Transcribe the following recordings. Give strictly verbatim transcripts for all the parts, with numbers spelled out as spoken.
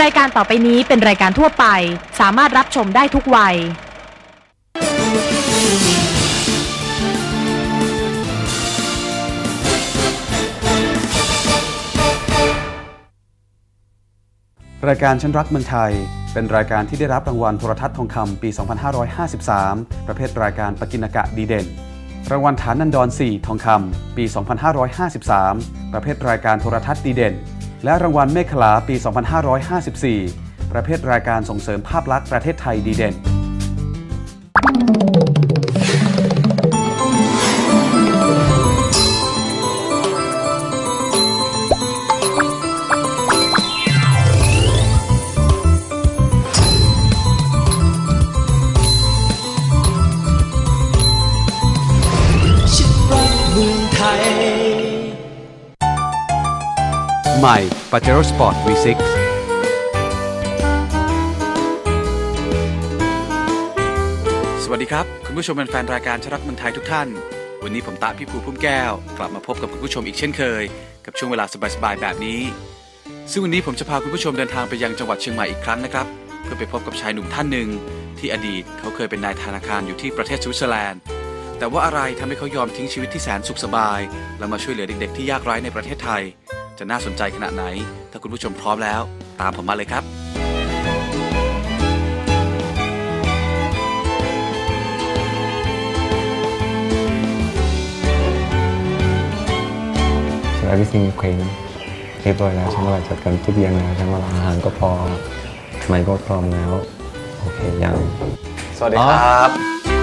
ายการต่อไปนี้เป็นรายการทั่วไปสามารถรับชมได้ทุกวัยรายการฉันรักเมืองไทยเป็นรายการที่ได้รับรางวัลโทรทัศน์ทองคำปี สองพันห้าร้อยห้าสิบสาม ประเภทรายการปกิณกะดีเด่นรางวัลฐานันดรสี่ทองคำปี สองพันห้าร้อยห้าสิบสาม ประเภทรายการโทรทัศน์ดีเด่นและรางวัลเมขลาปี สองพันห้าร้อยห้าสิบสี่ ประเภทรายการส่งเสริมภาพลักษณ์ประเทศไทยดีเด่นใหม่ Pajero Sport วี ซิกซ์ สวัสดีครับคุณผู้ชมเป็นแฟนรายการฉันรักเมืองไทยทุกท่านวันนี้ผมตาพี่ภูพุ่มแก้วกลับมาพบกับคุณผู้ชมอีกเช่นเคยกับช่วงเวลาสบายๆแบบนี้ซึ่งวันนี้ผมจะพาคุณผู้ชมเดินทางไปยังจังหวัดเชียงใหม่อีกครั้งนะครับเพื่อไปพบกับชายหนุ่มท่านหนึ่งที่อดีตเขาเคยเป็นนายธนาคารอยู่ที่ประเทศสวิตเซอร์แลนด์แต่ว่าอะไรทำให้เขายอมทิ้งชีวิตที่แสนสุขสบายแล้วมาช่วยเหลือเด็กๆที่ยากไร้ในประเทศไทยจะน่าสนใจขนาดไหนถ้าคุณผู้ชมพร้อมแล้วตามผมมาเลยครับ So everything you claim เรียบร้อยแล้วฉันว่าจัดการทุกอย่างแล้วฉันว่าอาหารก็พอไม่ก็พร้อมแล้วโอเคยังสวัสดีครับ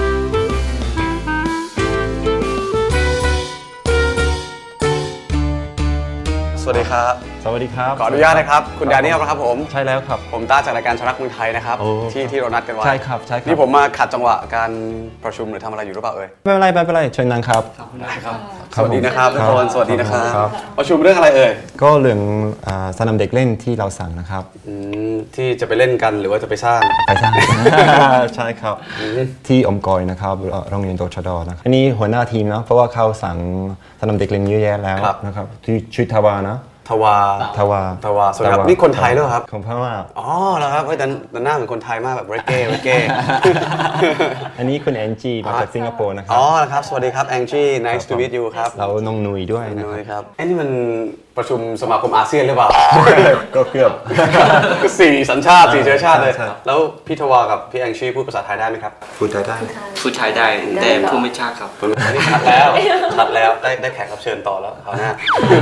สวัสดีครับสวัสดีครับขออนุญาตนะครับคุณแดเนียลนะครับผมใช่แล้วครับผมต้าจากรายการฉันรักเมืองไทยนะครับที่ที่เรานัดกันไว้ใช่ครับใช่ครับนี่ผมมาขัดจังหวะการประชุมหรือทำอะไรอยู่หรือเปล่าเอ่ยไม่เป็นไรไม่เป็นไรเชิญนั่งครับได้ครับสวัสดีนะครับทุกคนสวัสดีนะครับประชุมเรื่องอะไรเอ่ยก็เรื่องสนามเด็กเล่นที่เราสั่งนะครับที่จะไปเล่นกันหรือว่าจะไปสร้างไปสร้างใช่ครับที่อมกอยนะครับโรงเรียนโตชดนะครับอันนี้หัวหน้าทีมนะเพราะว่าเขาสั่งสนามเด็กเล่นเยอะแยะแล้วนะครับที่ชื่อทวานะทวาทวาทวาสวัสดีครับนี่คนไทยด้วยครับของพม่าอ๋อแล้วครับแต่แต่หน้าเหมือนคนไทยมากแบบเรเก้เรเก้อันนี้คุณแองจี้มาจากสิงคโปร์นะครับอ๋อครับสวัสดีครับแองจี้ nice to meet you ครับเราน้องนุยด้วยนะครับไอ้นี่มันประชุมสมาคมอาเซียนหรือเปล่าก็เกือบสี่สัญชาติสี่เชื้อชาติเลยแล้วพี่ทวากับพี่แองจี้พูดภาษาไทยได้ไหมครับพูดไทยได้พูดไทยได้แต่พูดไม่ชัดครับอันนี้ชัดแล้วชัดแล้วได้ได้แขกรับเชิญต่อแล้วคราวหน้า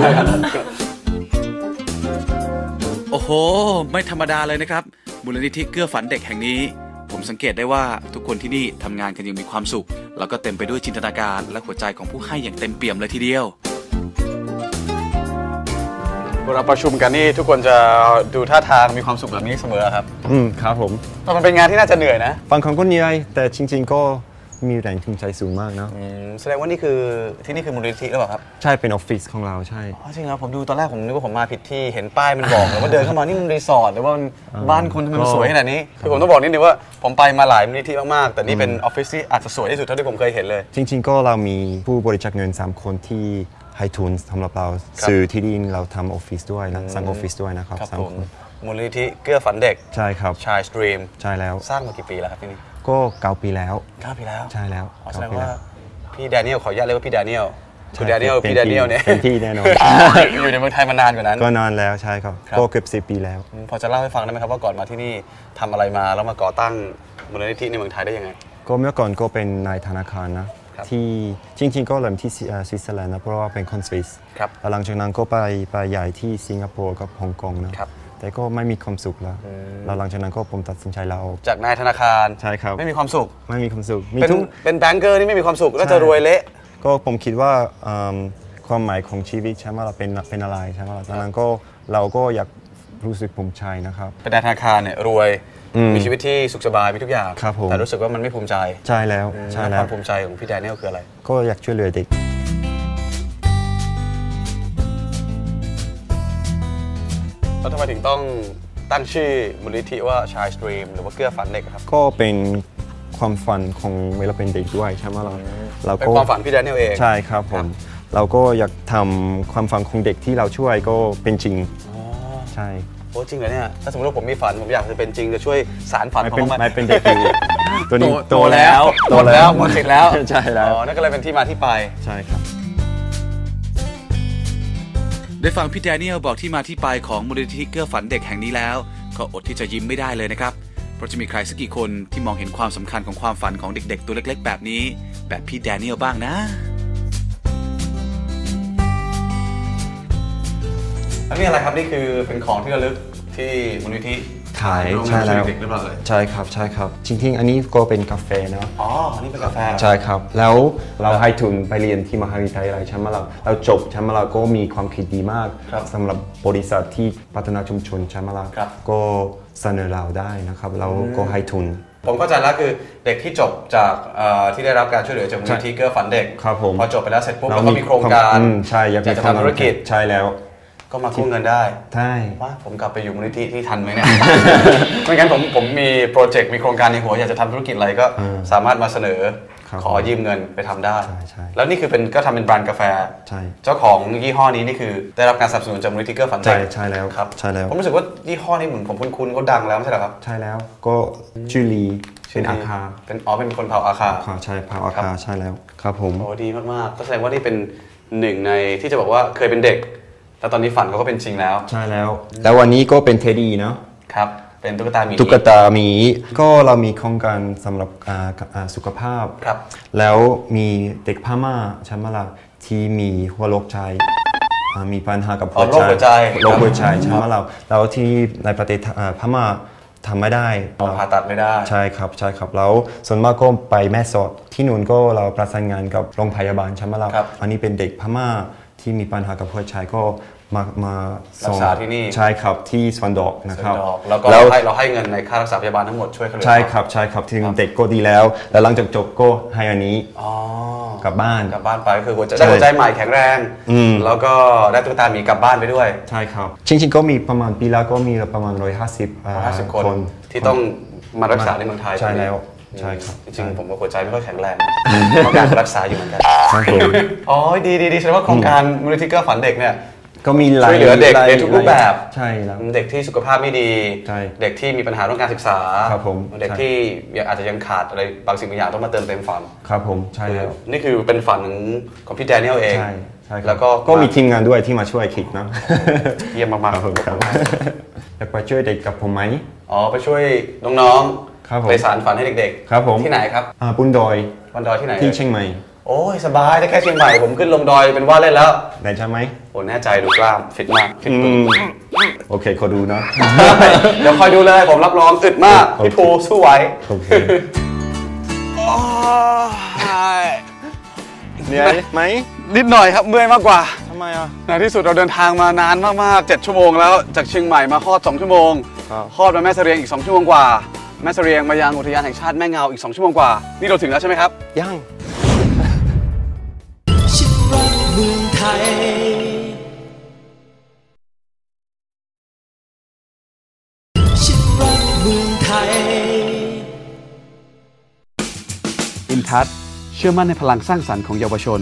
โอ้โหไม่ธรรมดาเลยนะครับมูลนิธิเกื้อฝันเด็กแห่งนี้ผมสังเกตได้ว่าทุกคนที่นี่ทำงานกันอย่างมีความสุขแล้วก็เต็มไปด้วยจินตนาการและหัวใจของผู้ให้อย่างเต็มเปี่ยมเลยทีเดียวเวลาประชุมกันนี่ทุกคนจะดูท่าทางมีความสุขแบบนี้เสมอครับอืมครับผมแต่มันเป็นงานที่น่าจะเหนื่อยนะบางคนก็เหนื่อยแต่จริงๆก็มีแรงจูงใจสูงมากนะแสดงว่านี่คือที่นี่คือมูลนิธิหรือเปล่าครับใช่เป็นออฟฟิศของเราใช่อ๋อจริงครับผมดูตอนแรกผมนึกว่าผมมาผิดที่เห็นป้ายมันบอกเลยว่าเดินเข้ามานี่มันรีสอร์ทหรือว่าบ้านคุณทำไมมันสวยขนาดนี้คือผมต้องบอกนิดนึงว่าผมไปมาหลายมูลนิธิมากๆแต่นี่เป็นออฟฟิศที่อาจจะสวยที่สุดเท่าที่ผมเคยเห็นเลยจริงๆก็เรามีผู้บริจาคเงินสามคนที่ให้ทุนสำหรับเราซื้อที่ดินเราทำออฟฟิศด้วยนะสร้างออฟฟิศด้วยนะครับสามคนมูลนิธิเกื้อฝันเด็กใช่ครับชายสตรีมใช่แล้วสร้างมากี่ปีแล้วครับที่นี่ก็เก้าปีแล้วเก้าปีแล้วใช่แล้วแสดงว่าพี่แดเนียลขออนุญาตเรียกว่าพี่แดเนียลคุณแดเนียลพี่แดเนียลเนี่ยเป็นพี่แน่นอนอยู่ในเมืองไทยมานานกว่านั้นก็นานแล้วใช่ครับก็เกือบสิบปีแล้วพอจะเล่าให้ฟังได้ไหมครับว่าก่อนมาที่นี่ทำอะไรมาแล้วมาก่อตั้งมูลนิธิในเมืองไทยได้ยังไงก็เมื่อก่อนก็เป็นนายธนาคารนะที่จริงๆก็เริ่มที่สวิตเซอร์แลนด์นะเพราะว่าเป็นคนสวิสแล้วหลังจากนั้นก็ไปไปใหญ่ที่สิงคโปร์กับฮ่องกงนะแต่ก็ไม่มีความสุขแล้วแล้วหลังจากนั้นก็ผมตัดสินใจลาออกจากนายธนาคารใช่ครับไม่มีความสุขไม่มีความสุขเป็นเป็นแบงก์เกอร์นี่ไม่มีความสุขก็จะรวยเละก็ผมคิดว่าความหมายของชีวิตใช่ไหมเราเป็นเป็นอะไรใช่ไหมดังนั้นก็เราก็อยากรู้สึกภูมิใจนะครับเป็นนายธนาคารเนี่ยรวยมีชีวิตที่สุขสบายมีทุกอย่างแต่รู้สึกว่ามันไม่ภูมิใจใช่แล้วใช่แล้วความภูมิใจของพี่แดเนียลคืออะไรก็อยากช่วยเหลือเด็กแล้วทำไมถึงต้องตั้งชื่อมูลนิธิว่าชายสตรีมหรือว่าเกื้อฝันเด็กครับก็เป็นความฝันของเวลาเป็นเด็กด้วยใช่ไหมเราเราเป็นความฝันพี่แดเนียลเองใช่ครับผมเราก็อยากทำความฝันของเด็กที่เราช่วยก็เป็นจริงใช่อ้จริงเหรอเนี่ยถ้าสมมติว่าผมมีฝันผมอยากจะเป็นจริงจะช่วยสารฝันไม่ขอเป็นงมันไม่เป็นเด็กอยู่ตัวนี้โตแล้วโตแล้วหมดสิทธิ์แล้วใช่แล้วอ๋อนั่นก็เลยเป็นที่มาที่ไปใช่ครับได้ฟังพี่แดเนียลบอกที่มาที่ไปของมูลนิธิเกื้อฝันเด็กแห่งนี้แล้วก็อดที่จะยิ้มไม่ได้เลยนะครับเพราะจะมีใครสักกี่คนที่มองเห็นความสำคัญของความฝันของเด็กๆตัวเล็กๆแบบนี้แบบพี่แดเนียลบ้างนะแล้วนี่อะไรครับนี่คือเป็นของที่ระลึกที่มูลนิธิขายโรงใช่เรียนแล้วเด็กหรือเปล่าเลยใช่ครับใช่ครับจริงๆอันนี้ก็เป็นกาแฟเนาะอ๋ออันนี้เป็นกาแฟใช่ครับแล้วเราให้ทุนไปเรียนที่มหาวิทยาลัยชั้นมาลาเราจบชั้นมาลาก็มีความคิดดีมากสำหรับบริษัทที่พัฒนาชุมชนชั้นมาลาก็เสนอเราได้นะครับเราก็ให้ทุนผมเข้าใจแล้วคือเด็กที่จบจากที่ได้รับการช่วยเหลือจากมูลนิธิเกื้อฝันเด็กพอจบไปแล้วเสร็จปุ๊บแล้วก็มีโครงการใช่อยากจะทำธุรกิจใช่แล้วก็มากู้เงินได้ใช่ว่าผมกลับไปอยู่มูลนิธิที่ทันไหมเนี่ย ไม่งั้นผมผมมีโปรเจกต์มีโครงการในหัวอยากจะทำธุรกิจอะไรก็สามารถมาเสนอขอยืมเงินไปทำได้แล้วนี่คือเป็นก็ทำเป็นแบรนด์กาแฟเจ้าของยี่ห้อนี้นี่คือได้รับการสนับสนุนจากมูลนิธิเกื้อฝันเด็กใช่ใช่แล้วครับใช่แล้วผมรู้สึกว่ายี่ห้อนี้เหมือนผมคุ้นๆเขาดังแล้วไม่ใช่หรอครับใช่แล้วก็ชื่อลีเป็นอาคาเป็นอ๋อเป็นคนเผ่าอาคาใช่เผ่าอาคาใช่แล้วครับผมโอ้ดีมากๆก็แสดงว่านี่เป็นหนึ่งในที่จะบอกว่าเคยเป็นเด็กแล้วตอนนี้ฝันเขาก็เป็นจริงแล้วใช่แล้วแล้ววันนี้ก็เป็นเทดดี้เนาะครับเป็นตุ๊กตาหมีตุ๊กตาหมีก็เรามีโครงการสำหรับสุขภาพครับแล้วมีเด็กพม่าชั้นมาลาที่มีหัวโรคใจมีปัญหากับหัวใจโรคหัวใจชั้นมาลาแล้วที่ในประเทศพม่าทำไม่ได้ผ่าตัดไม่ได้ใช่ครับใช่ครับแล้วส่วนมากก็ไปแม่สอดที่นู่นก็เราประสานงานกับโรงพยาบาลชั้นมาลาอันนี้เป็นเด็กพม่าที่มีปัญหากับหัวใจก็มามารักษาที่นี่ใช่ครับที่สวนดอกนะครับแล้วก็เราให้เราให้เงินในค่ารักษาพยาบาลทั้งหมดช่วยเขาเลยใช่ครับใช่ครับที่เด็กก็ดีแล้วแล้วหลังจากจบก็ให้อันนี้กลับบ้านกลับบ้านไปคือหัวใจได้หัวใจใหม่แข็งแรงแล้วก็ได้ตุ๊กตาหมีกลับบ้านไปด้วยใช่ครับจริงๆก็มีประมาณปีละก็มีประมาณร้อยห้าสิบคนที่ต้องมารักษาในเมืองไทยใช่แล้วใช่ครับจริงๆผมก็หัวใจไม่ค่อยแข็งแรงต้องการรักษาอยู่เหมือนกันอ๋อดีดีดีแสดงว่าโครงการมูลนิธิเกื้อฝันเด็กเนี่ยก็มีช่วยเหลือเด็กในทุกรูปแบบใช่แล้วเด็กที่สุขภาพไม่ดีเด็กที่มีปัญหาเรื่องการศึกษาครับผมเด็กที่อาจจะยังขาดอะไรบางสิ่งบางอย่างต้องมาเติมเต็มฝันครับผมใช่แล้วนี่คือเป็นฝันของพี่แดเนียลเองใช่ใช่แล้วก็ก็มีทีมงานด้วยที่มาช่วยคิดนะเยี่ยมมากๆครับอยากไปช่วยเด็กกับผมไหมอ๋อไปช่วยน้องๆไปสานฝันให้เด็กๆครับผมที่ไหนครับบุญดอยบุญดอยที่ไหนที่เชียงใหม่โอ้ยสบายได้แค่เชียงใหม่ผมขึ้นลงดอยเป็นว่าเล่นแล้วได้ใช่ไหมโอ้แน่ใจดูกล้ามฟิตมากฟิตปึงโอเคขอดูนะเดี๋ยวคอยดูเลยผมรับรองอึดมากพี่ภูสู้ไหวโอเคเหนื่อยไหมนิดหน่อยครับเมื่อยมากกว่าทำไมอ่ะในที่สุดเราเดินทางมานานมากๆเจ็ดชั่วโมงแล้วจากเชียงใหม่มาฮอดสองชั่วโมงฮอดมาแม่เสรียงอีกสองชั่วโมงกว่าแม่เสรียงมายังอุทยานแห่งชาติแม่เงาอีกสองชั่วโมงกว่านี่เราถึงแล้วใช่ไหมครับยังชิดรักเมืองไทยชิดรักเมืองไทยอินทัศน์เชื่อมั่นในพลังสร้างสรรค์ของเยาวชน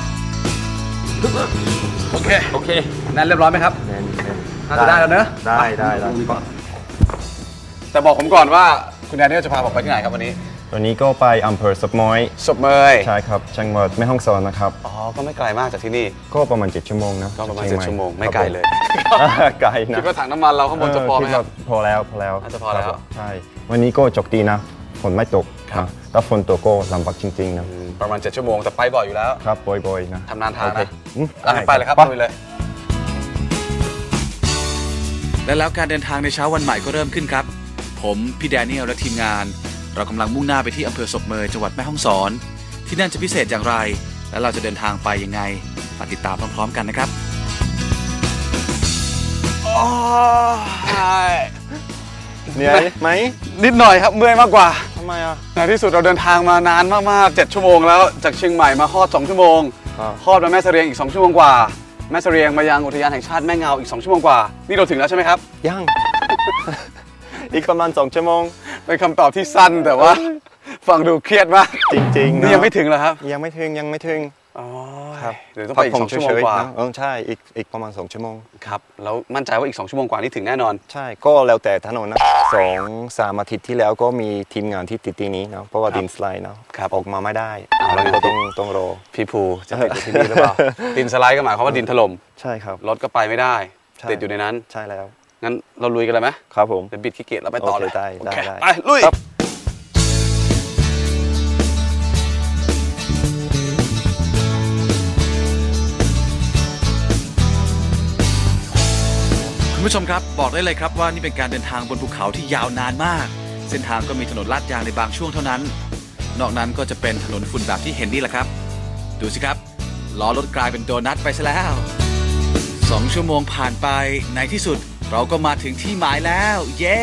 โอเคโอเคแน่นเรียบร้อยไหมครับแน่นน่าจะได้แล้วเนอะได้ได้ได้แต่บอกผมก่อนว่าคุณแดเนียลจะพาผมไปที่ไหนครับวันนี้วันนี้ก็ไปอำเภอศพม้อยศพเมยใช่ครับจังหวัดแม่ฮ่องสอนนะครับอ๋อก็ไม่ไกลมากจากที่นี่ก็ประมาณเจ็ดชั่วโมงนะก็ประมาณเจ็ดชั่วโมงไม่ไกลเลยไกลนะคิดว่าถังน้ำมันเราข้างบนจะพอไหมครับพอแล้วพอแล้วน่าจะพอแล้วใช่วันนี้ก็จกดีนะฝนไม่ตกนะถ้าฝนตกก็ลำบากจริงๆนะประมาณเจ็ดชั่วโมงแต่ไปบ่อยอยู่แล้วครับบ่อยๆนะทำนานทานนะไปเลยครับไปเลยและแล้วการเดินทางในเช้าวันใหม่ก็เริ่มขึ้นครับผมพี่แดเนียลและทีมงานเรากำลังมุ่งหน้าไปที่อำเภอศพเมยจังหวัดแม่ฮ่องสอนที่นั่นจะพิเศษอย่างไรและเราจะเดินทางไปยังไงมาติดตามพร้อมๆกันนะครับเหนื่อยไหมนิดหน่อยครับเมื่อยมากกว่าทำไมอ่ะในที่สุดเราเดินทางมานานมากๆเจ็ดชั่วโมงแล้วจากเชียงใหม่มาฮอดสองชั่วโมงฮอดมาแม่เสรียงอีกสองชั่วโมงกว่าแม่เสรียงมายังอุทยานแห่งชาติแม่เงาอีกสองชั่วโมงกว่านี่เราถึงแล้วใช่ไหมครับยังอีกประมาณสองชั่วโมงเป็นคำตอบที่สั้นแต่ว่าฟังดูเครียดมากจริงๆนี่ยังไม่ถึงเหรอครับยังไม่ถึงยังไม่ถึงอ๋อครับเดี๋ยวต้องไปอีกสองชั่วโมงกว่าเออใช่อีกอีกประมาณสองชั่วโมงครับแล้วมั่นใจว่าอีกสองชั่วโมงกว่านี้ถึงแน่นอนใช่ก็แล้วแต่ถนนนะสองสามอาทิตย์ที่แล้วก็มีทีมงานที่ติดที่นี้เนาะเพราะว่าดินสไลด์เนาะออกมาไม่ได้เราก็ต้องต้องรอพี่ภูจะติดอยู่ที่นี่หรือเปล่าดินสไลด์ก็หมายความว่าดินถล่มใช่ครับรถก็ไปไม่ได้ติดอยู่ในนั้นใช่แล้วงั้นเราลุยกันเลยไหมครับผมเป็นบิดขี้เกียจเราไปต่อเลยได้ได้ไปลุยคุณผู้ชมครับบอกได้เลยครับว่านี่เป็นการเดินทางบนภูเขาที่ยาวนานมากเส้นทางก็มีถนนลาดยางในบางช่วงเท่านั้นนอกนั้นก็จะเป็นถนนฝุ่นแบบที่เห็นนี่แหละครับดูสิครับล้อรถกลายเป็นโดนัทไปซะแล้วสองชั่วโมงผ่านไปในที่สุดเราก็มาถึงที่หมายแล้วเย้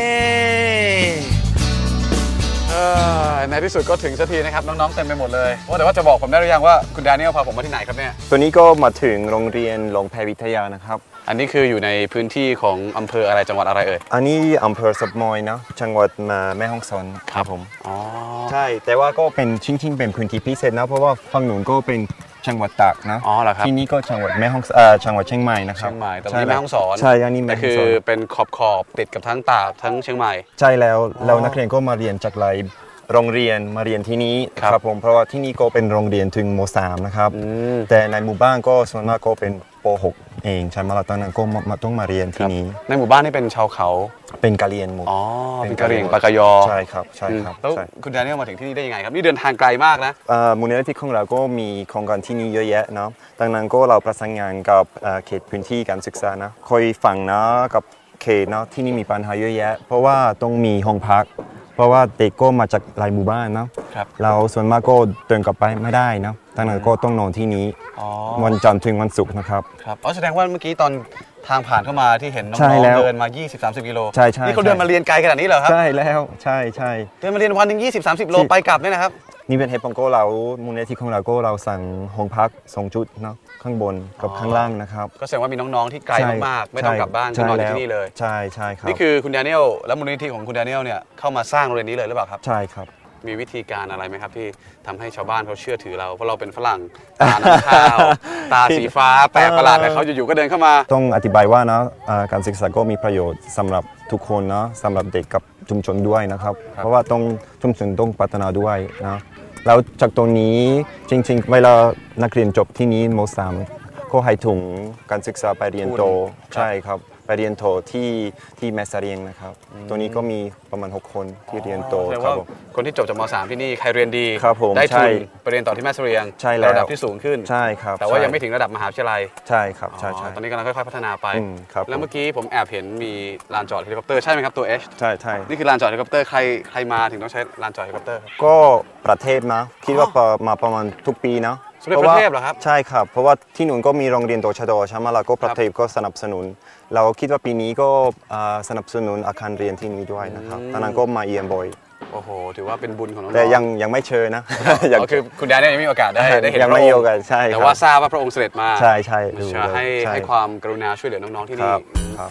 ในที่สุดก็ถึงสักทีนะครับน้องๆเต็มไปหมดเลยว่าแต่ว่าจะบอกผมได้หรือยังว่าคุณแดเนียลพาผมมาที่ไหนครับเนี่ยตัวนี้ก็มาถึงโรงเรียนหลวงแพรวิทยานะครับอันนี้คืออยู่ในพื้นที่ของอำเภออะไรจังหวัดอะไรเอ่ยอันนี้อำเภอสับมอยนะจังหวัดแม่ฮ่องสอนครับผมอ๋อใช่แต่ว่าก็เป็นชิ้นๆเป็นพื้นที่พิเศษนะเพราะว่าฝั่งหนุนก็เป็นจังหวัดตากนะอ๋อเหรอครับที่นี่ก็จังหวัดแม่ฮ่องเอ่อจังหวัดเชียงใหม่นะครับเชียงใหม่แต่ที่แม่ฮ่องสอนใช่อันนี้แม่ฮ่องสอนคือเป็นขอบขอบติดกับทั้งตากทั้งเชียงใหม่ใช่แล้วเรานักเรียนก็มาเรียนจากหลายโรงเรียนมาเรียนที่นี้ครับผมเพราะว่าที่นี่ก็เป็นโรงเรียนถึงม.สาม นะครับแต่ในหมู่บ้านก็ส่วนมากก็เป็นป.หก เองใช่ไหมล่ะตอนนั้นก็มาต้องมาเรียนที่นี้ในหมู่บ้านนี่เป็นชาวเขาเป็นกะเหรี่ยงหมดอ๋อเป็นกะเหรี่ยงปากกยอใช่ครับใช่ครับแล้วคุณแดเนียลมาถึงที่นี่ได้ยังไงครับนี่เดินทางไกลมากนะมูลนิธิของเราก็มีโครงการที่นี่เยอะแยะเนาะดังนั้นก็เราประสานงานกับเขตพื้นที่การศึกษานะคอยฟังนะกับเขตเนาะที่นี่มีปัญหาเยอะแยะเพราะว่าต้องมีห้องพักเพราะว่าเด็กก็มาจากหลายหมู่บ้านเนาะเราส่วนมากก็เดินกลับไปไม่ได้เนาะดังนั้นก็ต้องนอนที่นี้วันจันทร์ถึงวันศุกร์นะครับครับอ๋อแสดงว่าเมื่อกี้ตอนทางผ่านเข้ามาที่เห็นน้องๆเดินมา ยี่สิบ สามสิบ กิโลใช่ใช่นี่เขาเดินมาเรียนไกลขนาดนี้เหรอครับใช่แล้วใช่ใช่เดินมาเรียนวันหนึ่ง ยี่สิบ สามสิบ โลไปกลับเนี่ยนะครับนี่เป็นเหตุผลก็เรามูลนิธิของเราก็เราสั่งห้องพักสองจุดเนาะข้างบนกับข้างล่างนะครับก็แสดงว่ามีน้องๆที่ไกลมากๆไม่ต้องกลับบ้านก็นอนที่นี่เลยใช่ใช่ครับนี่คือคุณแดเนียลและมูลนิธิของคุณแดเนียลเนี่ยเข้ามาสร้างโรงเรียนนี้เลยหรือเปล่าครับใช่ครับมีวิธีการอะไรไหมครับที่ทำให้ชาวบ้านเขาเชื่อถือเราเพราะเราเป็นฝรั่งตาหนังข้าวตาสีฟ้าแปลกประหลาดแต่เขาอยู่ๆก็เดินเข้ามาต้องอธิบายว่านะการศึกษาก็มีประโยชน์สำหรับทุกคนนะสำหรับเด็กกับชุมชนด้วยนะครับเพราะว่าต้องชุมชนต้องพัฒนาด้วยนะแล้วจากตรงนี้จริงๆเวลานักเรียนจบที่นี้ม.สาม ก็ให้ถุงการศึกษาไปเรียนโตใช่ครับไปเรียนโทที่ที่แม่เสรียงนะครับตัวนี้ก็มีประมาณหกคนที่เรียนโตครับคนที่จบจากม.สาม ที่นี่ใครเรียนดีได้ทุนไปเรียนต่อที่แม่เสรียงระดับที่สูงขึ้นใช่ครับแต่ว่ายังไม่ถึงระดับมหาวิทยาลัยใช่ครับใช่ใช่ตอนนี้กำลังค่อยๆพัฒนาไปแล้วเมื่อกี้ผมแอบเห็นมีลานจอดเฮลิคอปเตอร์ใช่ไหมครับตัว H ใช่ใช่นี่คือลานจอดเฮลิคอปเตอร์ใครใครมาถึงต้องใช้ลานจอดเฮลิคอปเตอร์ก็ประเทศนะคิดว่ามาประมาณทุกปีนะสมเด็จพระเทพเหรอครับใช่ครับเพราะว่าที่นู่นก็มีโรงเรียนโตชะดอใช่ไหมล่ะก็ประเทศก็สนับสนุนเราคิดว่าปีนี้ก็สนับสนุนอาคารเรียนที่นี้ด้วยนะครับตอนนั้นก็มาเยี่ยมบ่อยโอ้โหถือว่าเป็นบุญของน้องๆแต่ยังยังไม่เชิญนะก็คือคุณแดนยังไม่มีโอกาสได้ได้เห็นพระองค์ใช่แต่ว่าทราบว่าพระองค์เสด็จมาใช่ใช่ให้ให้ความกรุณาช่วยเหลือน้องๆที่นี่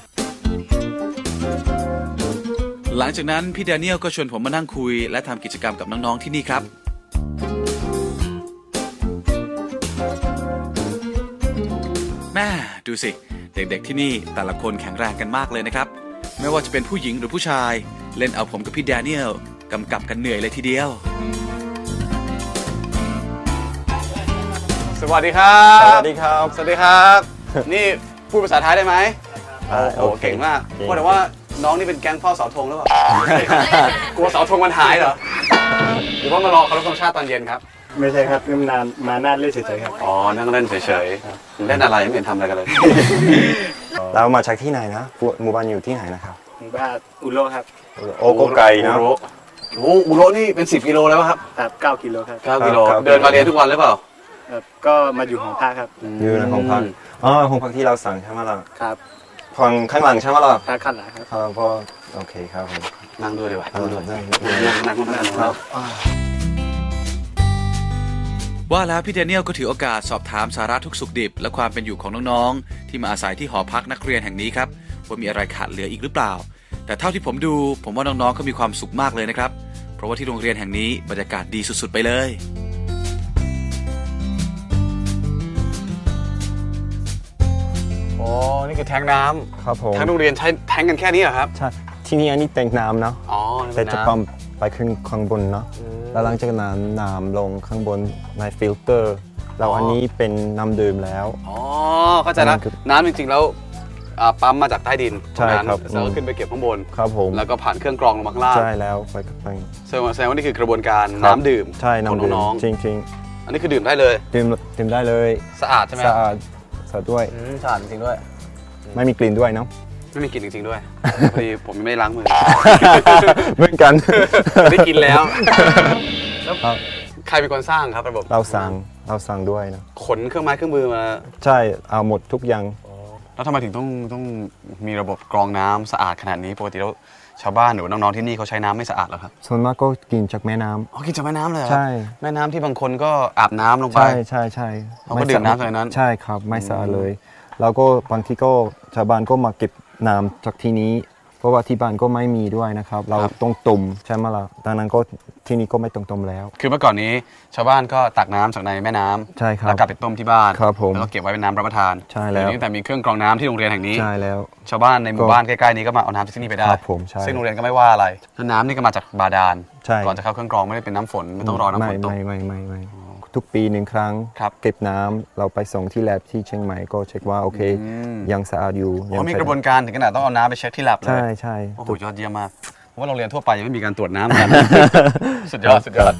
หลังจากนั้นพี่แดเนียลก็ชวนผมมานั่งคุยและทำกิจกรรมกับน้องๆที่นี่ครับแม่ดูสิเด็กๆที่นี่แต่ละคนแข็งแรงกันมากเลยนะครับไม่ว่าจะเป็นผู้หญิงหรือผู้ชายเล่นเอาผมกับพี่แดเนียลกำกับกันเหนื่อยเลยทีเดียวสวัสดีครับสวัสดีครับสวัสดีครับนี่พูดภาษาไทยได้ไหมโอ้เก่งมากว่าแต่ว่าน้องนี่เป็นแก๊งเฝ้าเสาธงหรือเปล่ากลัวเสาธงมันหายเหรอหรือว่ามารอเคารพธงชาติตอนเย็นครับไม่ใช่ครับนี่นานมานั่งเล่นเฉยๆครับอ๋อนั่งเล่นเฉยๆเล่นอะไรไม่เห็นทำอะไรกันเลยเรามาจากที่ไหนนะหมู่บ้านอยู่ที่ไหนนะครับหมู่บ้านอุโรครับโอ้ก็ไกลนะโอ้อุโรนี่เป็นสิบกิโลแล้วครับครับเก้ากิโลครับเก้ากิโลเดินมาเรียนทุกวันหรือเปล่าครับก็มาอยู่หอพักครับอยู่ในหอพักอ๋อหอพักที่เราสั่งใช่ไหมล่ะครับฝั่งข้างหลังใช่ไหมล่ะข้างหลังครับพอโอเคครับผมนั่งด้วยดีกว่านั่งด้วยนั่งนั่งนั่งครับว่าแล้วพี่แดเนียลก็ถือโอกาสสอบถามสาระทุกสุขดิบและความเป็นอยู่ของน้องๆที่มาอาศัยที่หอพักนักเรียนแห่งนี้ครับว่ามีอะไรขาดเหลืออีกหรือเปล่าแต่เท่าที่ผมดูผมว่าน้องๆก็มีความสุขมากเลยนะครับเพราะว่าที่โรงเรียนแห่งนี้บรรยากาศดีสุดๆไปเลยนี่คือแทงน้ำครับผมทั้งโรงเรียนใช้แทงกันแค่นี้เหรอครับใช่ที่นี่อันนี้แทงน้ำเนาะอ๋อแต่จะปั๊มไปขึ้นข้างบนเนาะแล้วหลังจากนั้นน้ำลงข้างบนในฟิลเตอร์แล้วอันนี้เป็นน้ำดื่มแล้วอ๋อเข้าใจแล้วน้ำจริงๆแล้วปั๊มมาจากใต้ดินใช่ครับแล้วก็ขึ้นไปเก็บข้างบนครับผมแล้วก็ผ่านเครื่องกรองลงมาข้างล่างใช่แล้วไปกับไปแสดงว่านี่คือกระบวนการน้ำดื่มใช่น้ำดื่มจริงๆอันนี้คือดื่มได้เลยดื่มดื่มได้เลยสะอาดใช่ไหมสะอาดสะอาดด้วยสะอาดจริงด้วยไม่มีกลิ่นด้วยเนาะไม่มีกลิ่นจริงๆด้วยพอดีผมไม่ล้างมือเหมือนกันได้กินแล้วแล้วใครเป็นคนสร้างครับระบบเราสั่งเราสั่งด้วยนะขนเครื่องไม้เครื่องมือมาใช่เอาหมดทุกอย่างแล้วทำไมถึงต้องต้องมีระบบกรองน้ำสะอาดขนาดนี้ปกติแล้วชาวบ้านหรือน้องๆที่นี่เขาใช้น้ำไม่สะอาดหรอครับส่วนมากก็กินจากแม่น้ำอ๋อกินจากแม่น้ำเลยใช่แม่น้ำที่บางคนก็อาบน้ำลงไปใช่ใช่ใช่เขาก็ดื่มน้ำจากนั้นใช่ครับไม่สะอาดเลยแล้วก็บางทีก็ชาวบ้านก็มาเก็บน้ำจากที่นี้เพราะว่าที่บ้านก็ไม่มีด้วยนะครับเราต้องตุ่มใช่ไหมล่ะดังนั้นก็ที่นี่ก็ไม่ต้องตุ่มแล้วคือเมื่อก่อนนี้ชาวบ้านก็ตักน้ำจากในแม่น้ำใช่ครับแล้วกลับไปต้มที่บ้านครับผมแล้วก็เก็บไว้เป็นน้ำรับประทานใช่แล้วแต่มีเครื่องกรองน้ำที่โรงเรียนแห่งนี้ใช่แล้วชาวบ้านในหมู่บ้านใกล้ๆนี้ก็มาเอาน้ำจากที่นี่ไปได้ครับผมใช่ซึ่งโรงเรียนก็ไม่ว่าอะไรน้ำนี่ก็มาจากบาดาลใช่ก่อนจะเข้าเครื่องกรองไม่ได้เป็นน้ำฝนไม่ต้องรอน้ำฝนตกไม่ไม่ไม่ไม่ทุกปีหนึ่งครั้งเก็บน้ำเราไปส่งที่แลบที่เชียงใหม่ก็เช็คว่าโอเคยังสะอาดอยู่ยังมีกระบวนการถึงขนาดต้องเอาน้ำไปเช็คที่แลบเลยใช่ใช่โอ้โหยอดเยี่ยมมากเพราะว่าโรงเรียนทั่วไปยังไม่มีการตรวจน้ำกันสุดยอดสุดยอด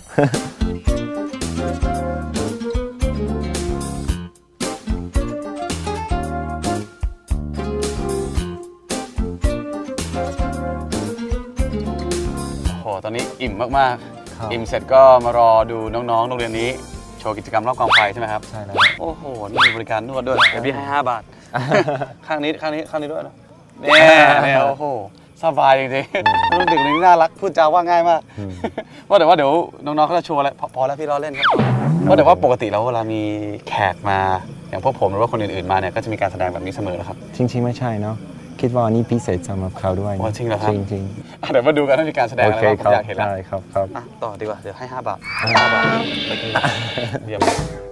โอ้โหตอนนี้อิ่มมากๆอิ่มเสร็จก็มารอดูน้องๆโรงเรียนนี้โชว์กิจกรรมรอบกองไฟใช่ไหมครับใช่แล้วโอ้โหนี่มีบริการนวดด้วยเดี๋ยวพี่ให้ห้าบาทข้างนี้ข้างนี้ข้างนี้ด้วยนะเนี่ยโอ้โหสบายจริงๆรุ่นเด็กคนนี้น่ารักพูดจาว่าง่ายมากว่าแต่ว่าเดี๋ยวน้องๆเขาจะโชว์อะไรพอแล้วพี่ล้อเล่นครับว่าแต่ว่าปกติแล้วเวลามีแขกมาอย่างพวกผมหรือว่าคนอื่นๆมาเนี่ยก็จะมีการแสดงแบบนี้เสมอครับจริงๆไม่ใช่เนาะคิดว่านี่พิเศษสำหรับเขาด้วยจริงเหรอครับจริงๆเดี๋ยวมาดูกันว่ามีการแสดงอะไรบ้างผมอยากเห็นแล้วได้ครับครับต่อดีกว่าเดี๋ยวให้ห้าบาทห้าบาทไปกินเยี่ยม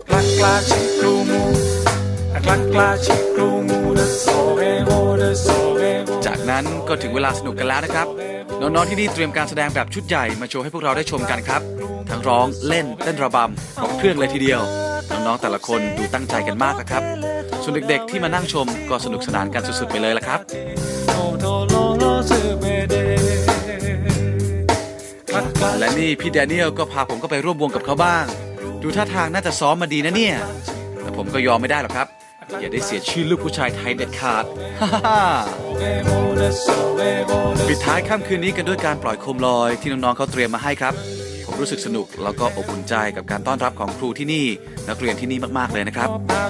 จากนั้นก็ถึงเวลาสนุกกันแล้วนะครับน้องๆที่นี่เตรียมการแสดงแบบชุดใหญ่มาโชว์ให้พวกเราได้ชมกันครับทั้งร้องเล่นเต้นระบำครบเครื่องเลยทีเดียวน้องๆแต่ละคนดูตั้งใจกันมากนะครับส่วนเด็กๆที่มานั่งชมก็สนุกสนานกันสุดๆไปเลยละครับและนี่พี่แดเนียลก็พาผมก็ไปร่วมวงกับเขาบ้างดูท่าทางน่าจะซ้อมมาดีนะเนี่ยแต่ผมก็ยอมไม่ได้หรอกครับอย่าได้เสียชื่อลูกผู้ชายไทยเด็ดขาดปิดท้ายค่ำคืนนี้กันด้วยการปล่อยโคมลอยที่น้องๆเขาเตรียมมาให้ครับผมรู้สึกสนุกแล้วก็อบอุ่นใจกับการต้อนรับของครูที่นี่นักเรียนที่นี่มากๆเลยนะครับ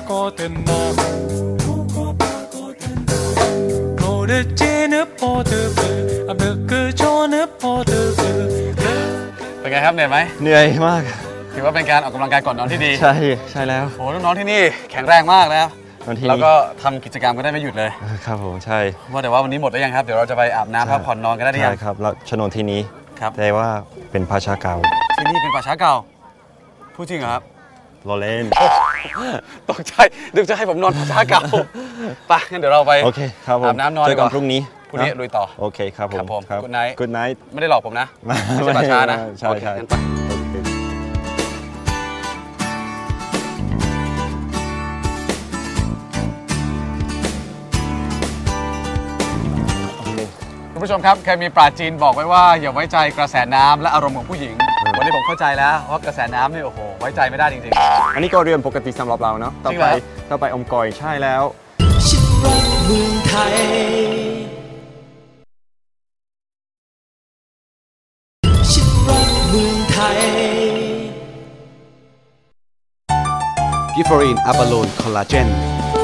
เป็นไงครับเหนื่อยไหมเหนื่อยมากถือว่าเป็นการออกกำลังกายก่อนนอนที่ดีใช่ใช่แล้วโอ้น้องๆที่นี่แข็งแรงมากแล้วแล้วก็ทำกิจกรรมก็ได้ไม่หยุดเลยครับผมใช่ว่าแต่ว่าวันนี้หมดแล้วยังครับเดี๋ยวเราจะไปอาบน้ำพักผ่อนนอนกันได้หรือยังใช่ครับแล้วโฉนดที่นี้ครับแต่ว่าเป็นป่าช้าเก่าที่นี่เป็นป่าช้าเก่าพูดจริงเหรอครับรอเล่นตกใจนึกจะให้ผมนอนป่าช้าเก่าไปงั้นเดี๋ยวเราไปโอเคครับผมอาบน้ำนอนเจอกันพรุ่งนี้พรุ่งนี้ลุยต่อโอเคครับผมครับ Good night Good night ไม่ได้หลอกผมนะไม่ใช่ป่าช้านะใช่ใช่คุณผู้ชมครับเคยมีปราชญ์จีนบอกไว้ว่าอย่าไว้ใจกระแสน้ำและอารมณ์ของผู้หญิงวันนี้ผมเข้าใจแล้วว่ากระแสน้ำนี่โอ้โหไว้ใจไม่ได้จริงๆอันนี้ก็เรื่องปกติสำหรับเราเนาะต่อไปต่อไปอมก่อยใช่แล้วฉันรักเมืองไทยฉันรักเมืองไทยกิฟฟอรีนอะบาโลนคอลลาเจน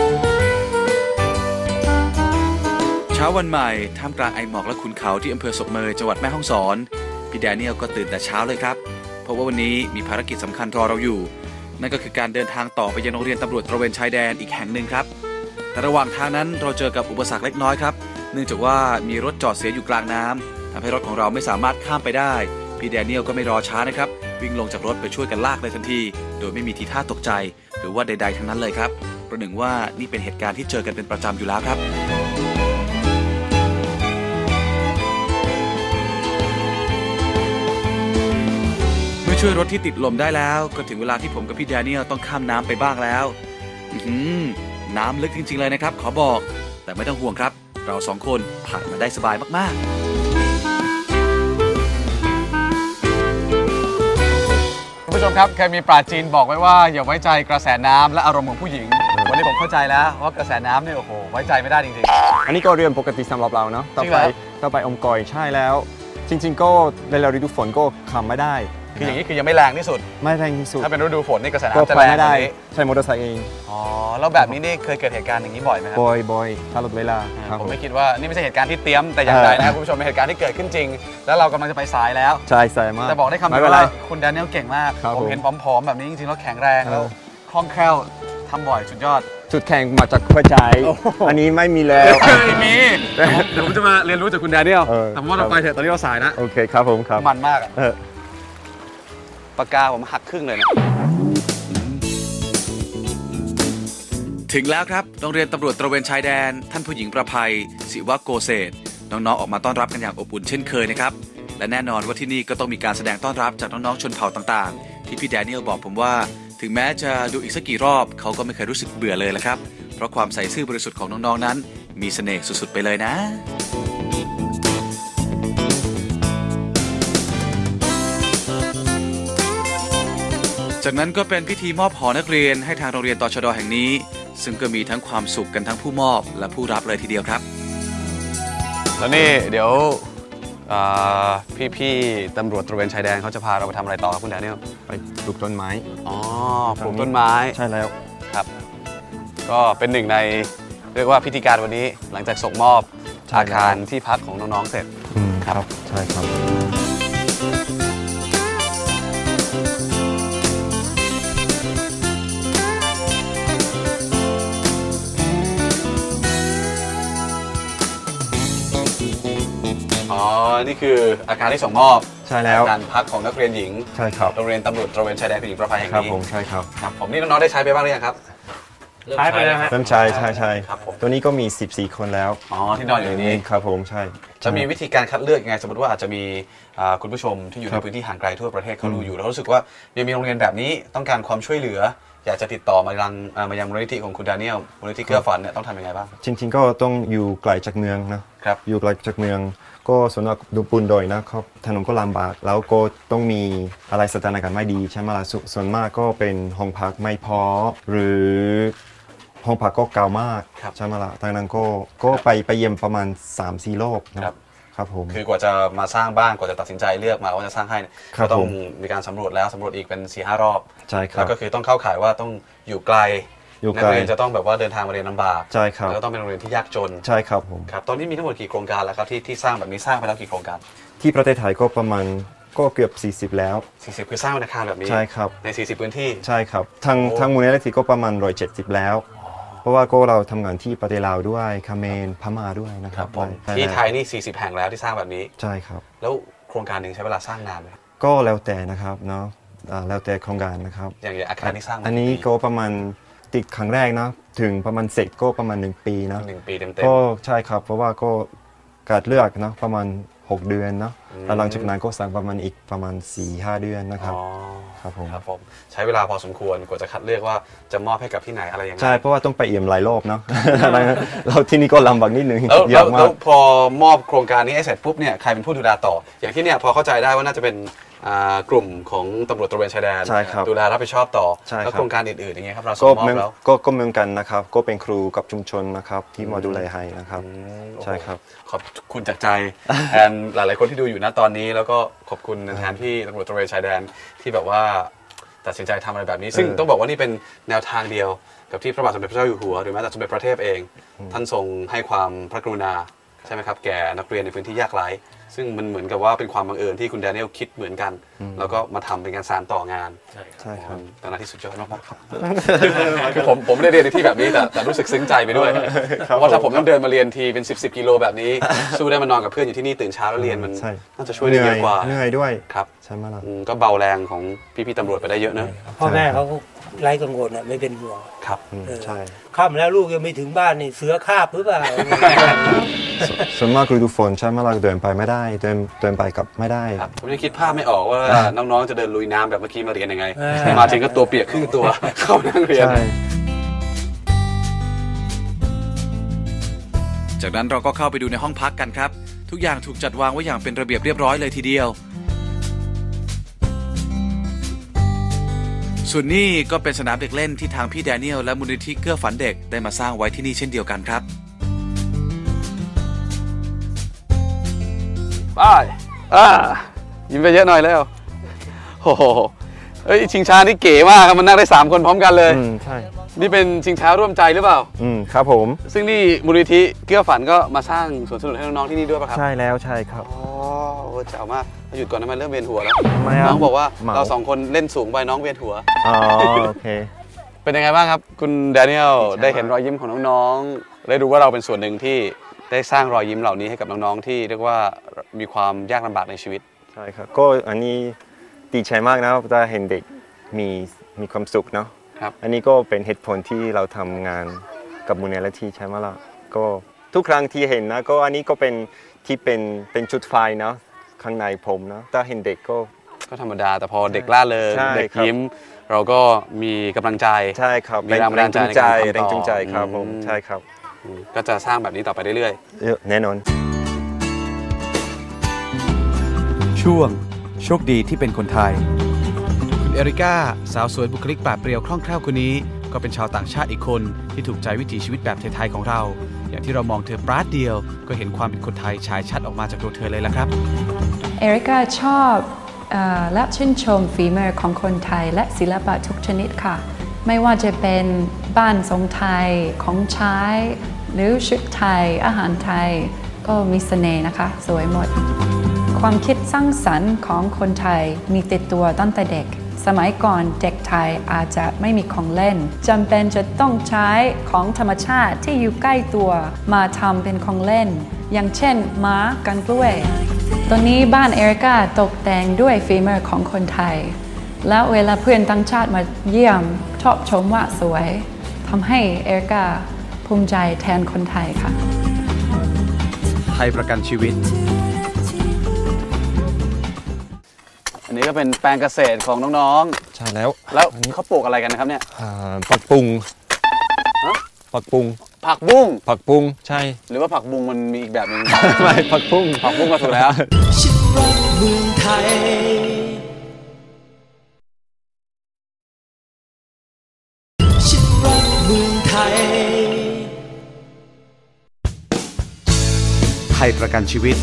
เช้าวันใหม่ท่ามกลางไอหมอกและขุนเขาที่อำเภอศพเมยจังหวัดแม่ฮ่องสอนพี่แดเนียลก็ตื่นแต่เช้าเลยครับเพราะว่าวันนี้มีภารกิจสำคัญรอเราอยู่นั่นก็คือการเดินทางต่อไปยังโรงเรียนตำรวจตระเวนชายแดนอีกแห่งหนึ่งครับแต่ระหว่างทางนั้นเราเจอกับอุปสรรคเล็กน้อยครับเนื่องจากว่ามีรถจอดเสียอยู่กลางน้ำทำให้รถของเราไม่สามารถข้ามไปได้พี่แดเนียลก็ไม่รอช้านะครับวิ่งลงจากรถไปช่วยกันลากเลยทันทีโดยไม่มีทีท่าตกใจหรือว่าใดๆทั้งนั้นเลยครับบประหนึ่งว่านี่เป็นเหตุการณ์ที่เจอกันเป็นประจำอยู่แล้วครับเมื่อช่วยรถที่ติดลมได้แล้วก็ถึงเวลาที่ผมกับพี่แดเนียลต้องข้ามน้ำไปบ้างแล้วอื้อหือน้ำลึกจริงๆเลยนะครับขอบอกแต่ไม่ต้องห่วงครับเราสองคนผ่านมาได้สบายมากๆคุณผู้ชมครับเคยมีปราชญ์จีนบอกไว้ว่าอย่าไว้ใจกระแสน้ำและอารมณ์ของผู้หญิงวันนี้ผมเข้าใจแล้วว่ากระแสน้ำเนี่ยโอ้โหไว้ใจไม่ได้จริงๆอันนี้ก็เรื่องปกติสำหรับเราเนาะต่อไปต่อไปอมก่อยใช่แล้วจริงๆก็ในฤดูฝนก็ขำไม่ได้คืออย่างนี้คือยังไม่แรงที่สุดไม่แรงที่สุดถ้าเป็นฤดูฝนนี่กระแสน้ำจะแรงไม่ได้ใช้มอเตอร์ไซค์เองอ๋อแล้วแบบนี้นี่เคยเกิดเหตุการณ์อย่างนี้บ่อยไหมครับบ่อยบ่อยตลอดเวลาผมไม่คิดว่านี่ไม่ใช่เหตุการณ์ที่เตรียมแต่อย่างใดนะครับคุณผู้ชมเป็นเหตุการณ์ที่เกิดขึ้นจริงแล้วเรากำลังจะไปสายแล้วใช่สายมากแต่บอกได้คำเดียวว่าคุณแดเนียลเก่งมากผมเห็นผอมๆแบบนี้จริงๆแล้วแข็งแรงแล้วคล่องแคล่วทำบ่อยสุดยอดจุดแข็งมาจากหัวใจอันนี้ไม่มีแล้วไม่มีเดี๋ยวผมจะมาเรียนรู้จากคุณแดเนียลแต่ว่าเราไปเถอะตอนนี้เราสายนะโอเคครับผมครับมันมากปากกาผมหักครึ่งเลยนะถึงแล้วครับโรงเรียนตำรวจตระเวนชายแดนท่านผู้หญิงประภัยศิวโกเศษน้องๆออกมาต้อนรับกันอย่างอบอุ่นเช่นเคยนะครับและแน่นอนว่าที่นี่ก็ต้องมีการแสดงต้อนรับจากน้องๆชนเผ่าต่างๆที่พี่แดเนียลบอกผมว่าถึงแม้จะดูอีกสักกี่รอบเขาก็ไม่เคยรู้สึกเบื่อเลยละครับเพราะความใส่ซื่อบริสุทธิ์ของน้องๆนั้นมีเสน่ห์สุดๆไปเลยนะจากนั้นก็เป็นพิธีมอบหอนักเรียนให้ทางโรงเรียนตชด.แห่งนี้ซึ่งก็มีทั้งความสุขกันทั้งผู้มอบและผู้รับเลยทีเดียวครับแล้วนี่เดี๋ยวพี่ๆตำรวจตระเวนชายแดนเขาจะพาเราไปทำอะไรต่อครับคุณแดเนียลไปปลูกต้นไม้อ๋อปลูกต้นไม้ใช่แล้วครับก็เป็นหนึ่งในเรียกว่าพิธีการวันนี้หลังจากส่งมอบอาคารที่พักของน้องๆเสร็จครับใช่ครับอ๋อนี่คืออาคารที่ส่งมอบใช่แล้วอาคารพักของนักเรียนหญิงใช่ครับโรงเรียนตำรวจตระเวนชายแดนผู้หญิงประภัยแห่งนี้ครับผมใช่ครับครับผมนี่น้องๆได้ใช้ไปบ้างหรือยังครับใช้ไปแล้วเริ่มใช้ใช่ใช่ครับตัวนี้ก็มีสิบสี่คนแล้วอ๋อที่นอนอยู่นี้ครับผมใช่จะมีวิธีการคัดเลือกยังไงสมมติว่าอาจจะมีคุณผู้ชมที่อยู่ในพื้นที่ห่างไกลทั่วประเทศเขาดูอยู่แล้วรู้สึกว่ายังมีโรงเรียนแบบนี้ต้องการความช่วยเหลืออยากจะติดต่อมายังมายังมูลนิธิของคุณแดเนียลมูลนิธิเกื้อฝันเนี่ยต้องทำยังไงบ้างจริงๆก็ต้องอยู่ไกลจากเมืองนะครับอยู่ไกลจากเมืองก็ส่วนมากดูปูนดอยนะครับถนนก็ลำบากแล้วก็ต้องมีอะไรสถานการณ์ไม่ดีใช่ไหมล่ะส่วนมากก็เป็นห้องพักไม่พอหรือห้องพักก็เก่ามากใช่ไหมล่ะดังนั้นก็ก็ไปไปเยี่ยมประมาณ สามสี่ รอบนะครับครับผมคือกว่าจะมาสร้างบ้านกว่าจะตัดสินใจเลือกมาว่าจะสร้างให้ก็ต้องมีการสำรวจแล้วสำรวจอีกเป็น สี่ห้ารอบใช่ครับแล้วก็คือต้องเข้าข่ายว่าต้องอยู่ไกลนักเรียนจะต้องแบบว่าเดินทางมาเรียนลำบากใช่ครับแล้วก็ต้องเป็นโรงเรียนที่ยากจนใช่ครับผมครับตอนนี้มีทั้งหมดกี่โครงการแล้วครับที่ที่สร้างแบบนี้สร้างไปแล้วกี่โครงการที่ประเทศไทยก็ประมาณก็เกือบสี่สิบแล้วสี่สิบคือสร้างอาคารแบบนี้ใช่ครับในสี่สิบพื้นที่ใช่ครับทางทางมูลนิธิก็ประมาณหนึ่งร้อยเจ็ดสิบแล้วเพราะว่าก็เราทำงานที่ประเทศลาวด้วยเขมรพม่าด้วยนะครับที่ไทยนี่สี่สิบแห่งแล้วที่สร้างแบบนี้ใช่ครับแล้วโครงการนึงใช้เวลาสร้างนานไหมก็แล้วแต่นะครับเนาะแล้วแต่โครงการนะครับอย่างอาคารที่สร้างอันนี้ก็ประมาณติดครั้งแรกนะถึงประมาณเสร็จก็ประมาณหนึ่งปีนะหนึ่งปีเต็มๆก็ใช่ครับเพราะว่าก็การเลือกนะประมาณหกเดือนนะแล้วหลังจากนั้นก็สั่งประมาณอีกประมาณ สี่ห้า เดือนนะครับครับผมครับผมใช้เวลาพอสมควรกว่าจะคัดเลือกว่าจะมอบให้กับที่ไหนอะไรยังไงใช่เพราะว่าต้องไปเอี่ยมหลายรอบเนาะเราที่นี่ก็ลำบากนิดนึงแล้วพอมอบโครงการนี้ให้เสร็จปุ๊บเนี่ยใครเป็นผู้ดูแลต่ออย่างที่เนี่ยพอเข้าใจได้ว่าน่าจะเป็นกลุ่มของตำรวจตระเวนชายแดนดูแลรับผิดชอบต่อแล้วโครงการอื่นๆอย่างเงี้ยครับเราส่งมอบแล้วก็ก็เหมือนกันนะครับก็เป็นครูกับชุมชนนะครับที่มาดูแลให้นะครับใช่ครับขอบคุณจากใจแทนหลายๆคนที่ดูอยู่ณตอนนี้แล้วก็ขอบคุณแทนที่ตำรวจตระเวนชายแดนที่แบบว่าตัดสินใจทำอะไรแบบนี้ซึ่งต้องบอกว่านี่เป็นแนวทางเดียวกับที่พระบาทสมเด็จพระเจ้าอยู่หัวหรือแม้แต่สมเด็จพระเทพเองท่านทรงให้ความพระกรุณาใช่ไหมครับแก่นักเรียนในพื้นที่ยากไร้ซึ่งมันเหมือนกับว่าเป็นความบังเอิญที่คุณแดเนียลคิดเหมือนกันแล้วก็มาทำเป็นการสานต่องานใช่ครับตอนนั้นที่สุดยอดมากครับคือผมผมได้เรียนในที่แบบนี้แต่แต่รู้สึกซึ้งใจไปด้วยเพราะว่าถ้าผมต้องเดินมาเรียนทีเป็นสิบสิบกิโลแบบนี้สู้ได้มานอนกับเพื่อนอยู่ที่นี่ตื่นเช้าแล้วเรียนมันน่าจะช่วยได้เยอะกว่าเหนื่อยด้วยครับใช่ไหมล่ะก็เบาแรงของพี่ๆตำรวจไปได้เยอะนะพ่อแม่เขาไร้กังวลอ่ะไม่เป็นห่วงครับใช่ค่ำแล้วลูกยังไม่ถึงบ้านนี่เสือคาบหรือเปล่าส่วนมากฤดูฝนใช่ไหมเราเดินไปไม่ได้เดินเดินไปกับไม่ได้ผมยังคิดภาพไม่ออกว่าน้องๆจะเดินลุยน้ำแบบเมื่อกี้มาเรียนยังไงมาถึงก็ตัวเปียกครึ่งตัวเข้านั่งเรียนจากนั้นเราก็เข้าไปดูในห้องพักกันครับทุกอย่างถูกจัดวางไว้อย่างเป็นระเบียบเรียบร้อยเลยทีเดียวส่วนนี้ก็เป็นสนามเด็กเล่นที่ทางพี่แดเนียลและมูลนิธิเกื้อฝันเด็กได้มาสร้างไว้ที่นี่เช่นเดียวกันครับไปอ่ายิ้มไปเยอะหน่อยแล้วโอ้โหเอ้ยชิงช้านี่เก๋มากครับมันนั่งได้สามคนพร้อมกันเลยอืมใช่นี่เป็นชิงช้าร่วมใจหรือเปล่าอืมครับผมซึ่งนี่มูลนิธิเกื้อฝันก็มาสร้างสวนสนุกให้น้องๆที่นี่ด้วยป่ะครับใช่แล้วใช่ครับอ๋อเจ๋งมากหยุดก่อนนะมันเริ่มเวียนหัวแล้วน้องบอกว่าเราสองคนเล่นสูงไปน้องเวียนหัวอ๋อโอเคเป็นยังไงบ้างครับคุณแดเนียลได้เห็นรอยยิ้มของน้องๆได้รู้ว่าเราเป็นส่วนหนึ่งที่ได้สร้างรอยยิ้มเหล่านี้ให้กับน้องๆที่เรียกว่ามีความยากลำบากในชีวิตใช่ครับก็อันนี้ดีใจมากนะได้เห็นเด็กมีมีความสุขเนาะครับอันนี้ก็เป็นเหตุผลที่เราทำงานกับมูลนิธิใช่ไหมล่ะก็ทุกครั้งที่เห็นนะก็อันนี้ก็เป็นที่เป็นเป็นจุดไฟเนาะข้างในผมนะถ้าเห็นเด็กก็ก็ธรรมดาแต่พอเด็กล่าเริงเด็กยิ้มเราก็มีกำลังใจใช่ครับมีแรงบันดาลใจในการทำต่อแรงจูงใจครับผมใช่ครับก็จะสร้างแบบนี้ต่อไปเรื่อยๆแน่นอนช่วงโชคดีที่เป็นคนไทยคุณเอริก้าสาวสวยบุคลิกปราดเปรียวคล่องแคล่วคนนี้ก็เป็นชาวต่างชาติอีกคนที่ถูกใจวิถีชีวิตแบบไทยๆของเราอย่างที่เรามองเธอปราดเดียวก็เห็นความเป็นคนไทยฉายชัดออกมาจากตัวเธอเลยล่ะครับเอริก้าชอบและชื่นชมฝีมือของคนไทยและศิลปะทุกชนิดค่ะไม่ว่าจะเป็นบ้านทรงไทยของใช้หรือชุดไทยอาหารไทยก็มีเสน่ห์นะคะสวยหมดความคิดสร้างสรรค์ของคนไทยมีติดตัวตั้งแต่เด็กสมัยก่อนเด็กไทยอาจจะไม่มีของเล่นจำเป็นจะต้องใช้ของธรรมชาติที่อยู่ใกล้ตัวมาทำเป็นของเล่นอย่างเช่นม้ากันกล้วยตอนนี้บ้านเอริก้าตกแต่งด้วยฝีมือของคนไทยแล้วเวลาเพื่อนต่างชาติมาเยี่ยมชอบชมว่าสวยทำให้เอริก้าภูมิใจแทนคนไทยค่ะไทยประกันชีวิตอันนี้ก็เป็นแปลงเกษตรของน้องๆใช่แล้วแล้วเขาปลูกอะไรกันนะครับเนี่ยผักบุ้งผักบุ้งผักบุ้งผักบุ้งใช่หรือว่าผักบุ้งมันมีอีกแบบนึงไม่ผักบุ้งผักบุ้งก็ถูกแล้วฉันรักเมืองไทยฉันรักเมืองไทยไทยประกันชีวิต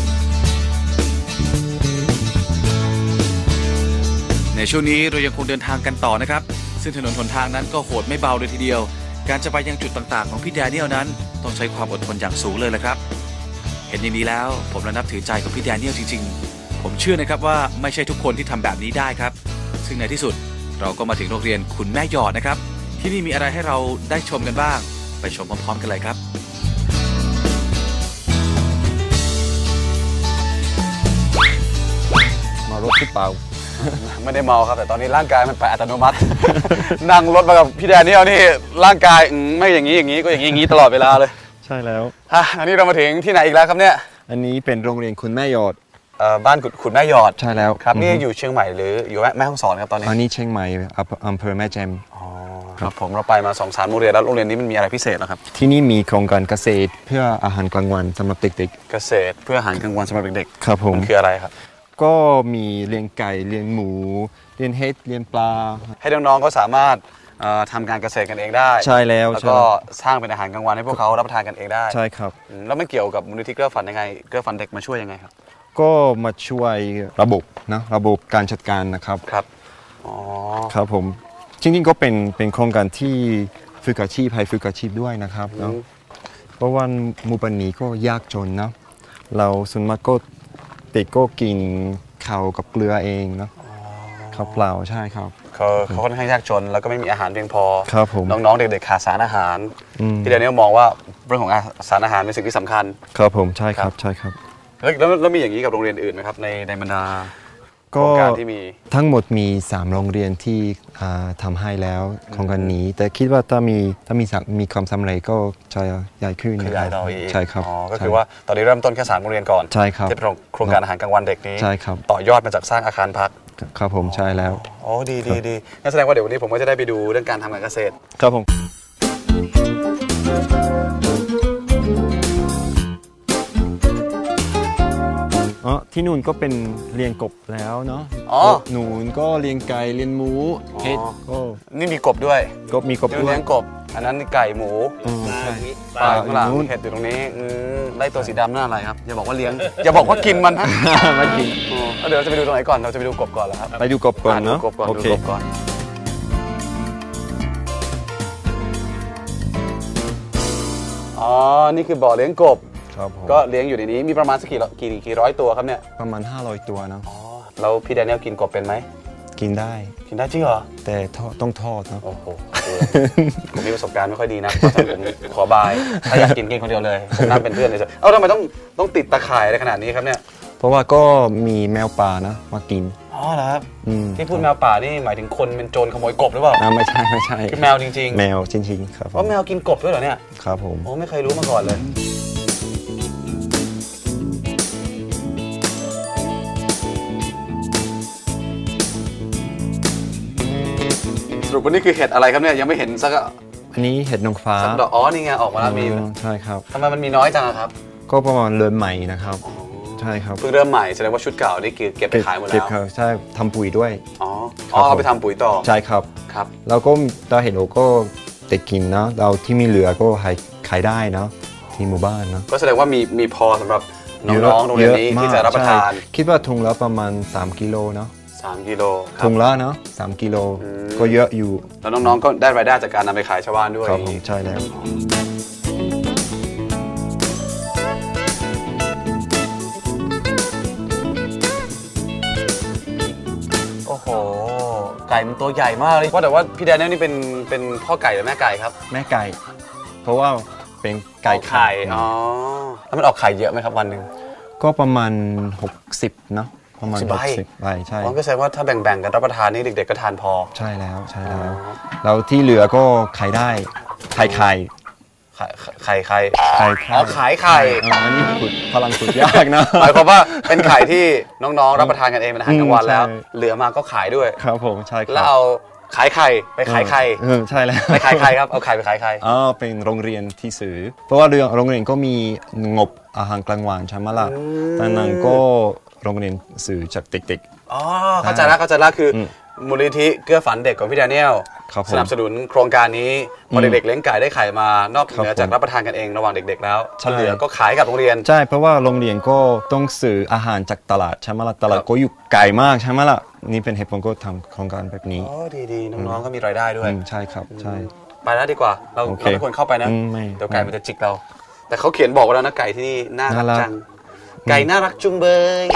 ในช่วงนี้เรายังคงเดินทางกันต่อนะครับซึ่งถนนหนทางนั้นก็โหดไม่เบาเลยทีเดียวการจะไปยังจุดต่างๆของพี่แดเนียลนั้นต้องใช้ความอดทนอย่างสูงเลยละครับเห็นอย่างนี้แล้วผมและนับถือใจกับพี่แดเนียลจริงๆผมเชื่อนะครับว่าไม่ใช่ทุกคนที่ทำแบบนี้ได้ครับซึ่งในที่สุดเราก็มาถึงโรงเรียนขุนแม่หยอดนะครับที่นี่มีอะไรให้เราได้ชมกันบ้างไปชมพร้อมๆกันเลยครับมารถที่เปล่าไม่ได้เมาครับแต่ตอนนี้ร่างกายมันไปอัตโนมัตินั่งรถมากับพี่แดเนียลนี่ร่างกายไม่อย่างนี้อย่างนี้ก็อย่างนี้อย่างนี้ตลอดเวลาเลยใช่แล้วอ่ะอันนี้เรามาถึงที่ไหนอีกแล้วครับเนี่ยอันนี้เป็นโรงเรียนขุนแม่หยอดบ้านขุนแม่หยอดใช่แล้วครับนี่อยู่เชียงใหม่หรืออยู่แม่ฮ่องสอนครับตอนนี้อันนี้เชียงใหม่อำเภอแม่แจ่มอ๋อครับผมเราไปมาสองสามโรงเรียนแล้วโรงเรียนนี้มันมีอะไรพิเศษหรอครับที่นี่มีโครงการเกษตรเพื่ออาหารกลางวันสำหรับเด็กๆเกษตรเพื่ออาหารกลางวันสำหรับเด็กๆครับผมคืออะไรครับก็มีเลี้ยงไก่เลี้ยงหมูเลี้ยงเห็ดเลี้ยงปลาให้น้องๆก็สามารถทำการเกษตรกันเองได้ใช่แล้วแล้วก็สร้างเป็นอาหารกลางวันให้พวกเขารับประทานกันเองได้ใช่ครับแล้วไม่เกี่ยวกับมูลนิธิเกื้อฝันยังไงเกื้อฝันเด็กมาช่วยยังไงครับก็มาช่วยระบบนะระบบการจัดการนะครับครับอ๋อครับผมจริงๆก็เป็นเป็นโครงการที่ฝึกอาชีพให้ฝึกอาชีพด้วยนะครับเนาะเพราะว่าหมู่บ้านนี้ก็ยากจนนะเราส่วนมากก็เด็กก็กินข้าวกับเกลือเองเนาะข้าวเปล่าใช่ครับเขาเขาค่อนข้างยากจนแล้วก็ไม่มีอาหารเพียงพอครับผมน้องๆเด็กๆขาดสารอาหารพี่แดเนียลมองว่าเรื่องของสารอาหารเป็นสิ่งที่สำคัญครับผมใช่ครับใช่ครับแล้วแล้วมีอย่างนี้กับโรงเรียนอื่นไหมครับในในบรรดาโครงการที่มีทั้งหมดมีสามโรงเรียนที่ทำให้แล้วโครงการนี้แต่คิดว่าถ้ามีถ้ามีมีความสำเร็จก็จะใหญ่ขึ้นขยายต่ออีกใช่ครับก็คือว่าตอนนี้เริ่มต้นแค่สามโรงเรียนก่อนใช่ครับที่เป็นโครงการอาหารกลางวันเด็กนี้ใช่ครับต่อยอดมาจากสร้างอาคารพักครับผมใช่แล้วอ๋อดีดีดีงั้นแสดงว่าเดี๋ยววันนี้ผมก็จะได้ไปดูเรื่องการทำการเกษตรครับผมอ๋อที่นู่นก็เป็นเลี้ยงกบแล้วเนาะอ๋อหนูนก็เลี้ยงไก่เลี้ยงหมูเห็ดก็นี่มีกบด้วยกบมีกบด้วยเลี้ยงกบอันนั้นไก่หมูปลาข้างหลังเห็ดอยู่ตรงนี้ไล่ตัวสีดำนั่นอะไรครับอย่าบอกว่าเลี้ยงอย่าบอกว่ากินมันนะไม่กินเดี๋ยวเราจะไปดูตรงไหนก่อนเราจะไปดูกบก่อนเหรอครับไปดูกบก่อนเนาะกบก่อนดูกบก่อนอ๋อนี่คือบ่อเลี้ยงกบก็เลี้ยงอยู่ในนี้มีประมาณสักกี่กี่กี่ร้อยตัวครับเนี่ยประมาณห้าร้อยตัวนะอ๋อแล้วพี่แดเนียลกินกบเป็นไหมกินได้กินได้จริงเหรอแต่ต้องทอดนะโอ้โหผมมีประสบการณ์ไม่ค่อยดีนะเพราะฉะนั้นผมขอบายถ้าอยากกินกินคนเดียวเลยผมนั่งเป็นเพื่อนเลยเอ้าทำไมต้องต้องติดตะข่ายอะไรขนาดนี้ครับเนี่ยเพราะว่าก็มีแมวป่านะมากินอ๋อเหรอครับที่พูดแมวป่านี่หมายถึงคนเป็นโจรขโมยกบหรือเปล่าไม่ใช่ไม่ใช่คือแมวจริงๆแมวจริงๆครับว่าแมวกินกบด้วยเหรอเนี่ยครับผมโอ้ไม่เคยรู้มาก่อนเลยสรุปว่านี่คือเห็ดอะไรครับเนี่ยยังไม่เห็นสักอันนี้เห็ดนางฟ้าอ๋อนี่ไงออกมาแล้วมีใช่ครับทำไมมันมีน้อยจังครับก็ประมาณเริ่มใหม่นะครับใช่ครับเพิ่งเริ่มใหม่แสดงว่าชุดเก่านี่คือเก็บไปขายหมดแล้วเก็บใช่ทำปุ๋ยด้วยอ๋อเอาไปทำปุ๋ยต่อใช่ครับครับแล้วก็เราเห็นโอก็เด็กกินนะเราที่มีเหลือก็ขายขายได้นะที่หมู่บ้านนะก็แสดงว่ามีมีพอสำหรับน้องๆโรงเรียนนี้ที่จะรับประทานคิดว่าถุงละประมาณสามกิโลเนาะสามกิโลถุงละเนาะสามกิโลก็เยอะอยู่แล้วน้องๆก็ได้รายได้จากการนำไปขายชาวบ้านด้วยครับผมใช่แล้วโอ้โหไก่มันตัวใหญ่มากเลยว่าแต่ว่าพี่แดเนียลนี่เป็นเป็นพ่อไก่หรือแม่ไก่ครับแม่ไก่เพราะว่าเป็นไก่ไข่อ๋อแล้วมันออกไข่เยอะไหมครับวันหนึ่งก็ประมาณหกสิบเนาะประมาณหกสิบใบใช่ก็แสดงว่าถ้าแบ่งๆกันรับประทานนี่เด็กๆก็ทานพอใช่แล้วใช่แล้วแล้วที่เหลือก็ขายได้ไข่ไข่ไข่ไข่ไข่อ๋อขายไข่อันนี้ขุดพลังขุดยากนะหมายความว่าเป็นไข่ที่น้องๆรับประทานกันเองเป็นอาหารกลางวันแล้วเหลือมาก็ขายด้วยครับผมใช่ครับแล้วเอาขายไข่ไปขายไข่ใช่แล้วไปขายไข่ครับเอาไข่ไปขายไข่อ๋อเป็นโรงเรียนที่สื่อเพราะว่าโรงเรียนก็มีงบอาหารกลางวันใช่ไหมล่ะดังนั้นก็โรงเรียนสื่อจากเด็กๆอ๋อเข้าใจแล้วเข้าใจแล้วคือมูลนิธิเกื้อฝันเด็กของพี่แดเนียลสนับสนุนโครงการนี้พอเด็กๆเลี้ยงไก่ได้ไข่มานอกเหนือจากรับประทานกันเองระหว่างเด็กๆแล้วเหลือก็ขายกับโรงเรียนใช่เพราะว่าโรงเรียนก็ต้องซื้ออาหารจากตลาดใช่ไหมล่ะตลาดก็อยู่ไกลมากใช่ไหมล่ะนี่เป็นเหตุผลก็ทำโครงการแบบนี้อ๋อดีๆน้องๆก็มีรายได้ด้วยใช่ครับใช่ไปแล้วดีกว่าเราเราไม่ควรเข้าไปนะเดี๋ยวไก่มันจะจิกเราแต่เขาเขียนบอกไว้แล้วนะไก่ที่นี่น่ารักจังไก่น่ารักจุงเบย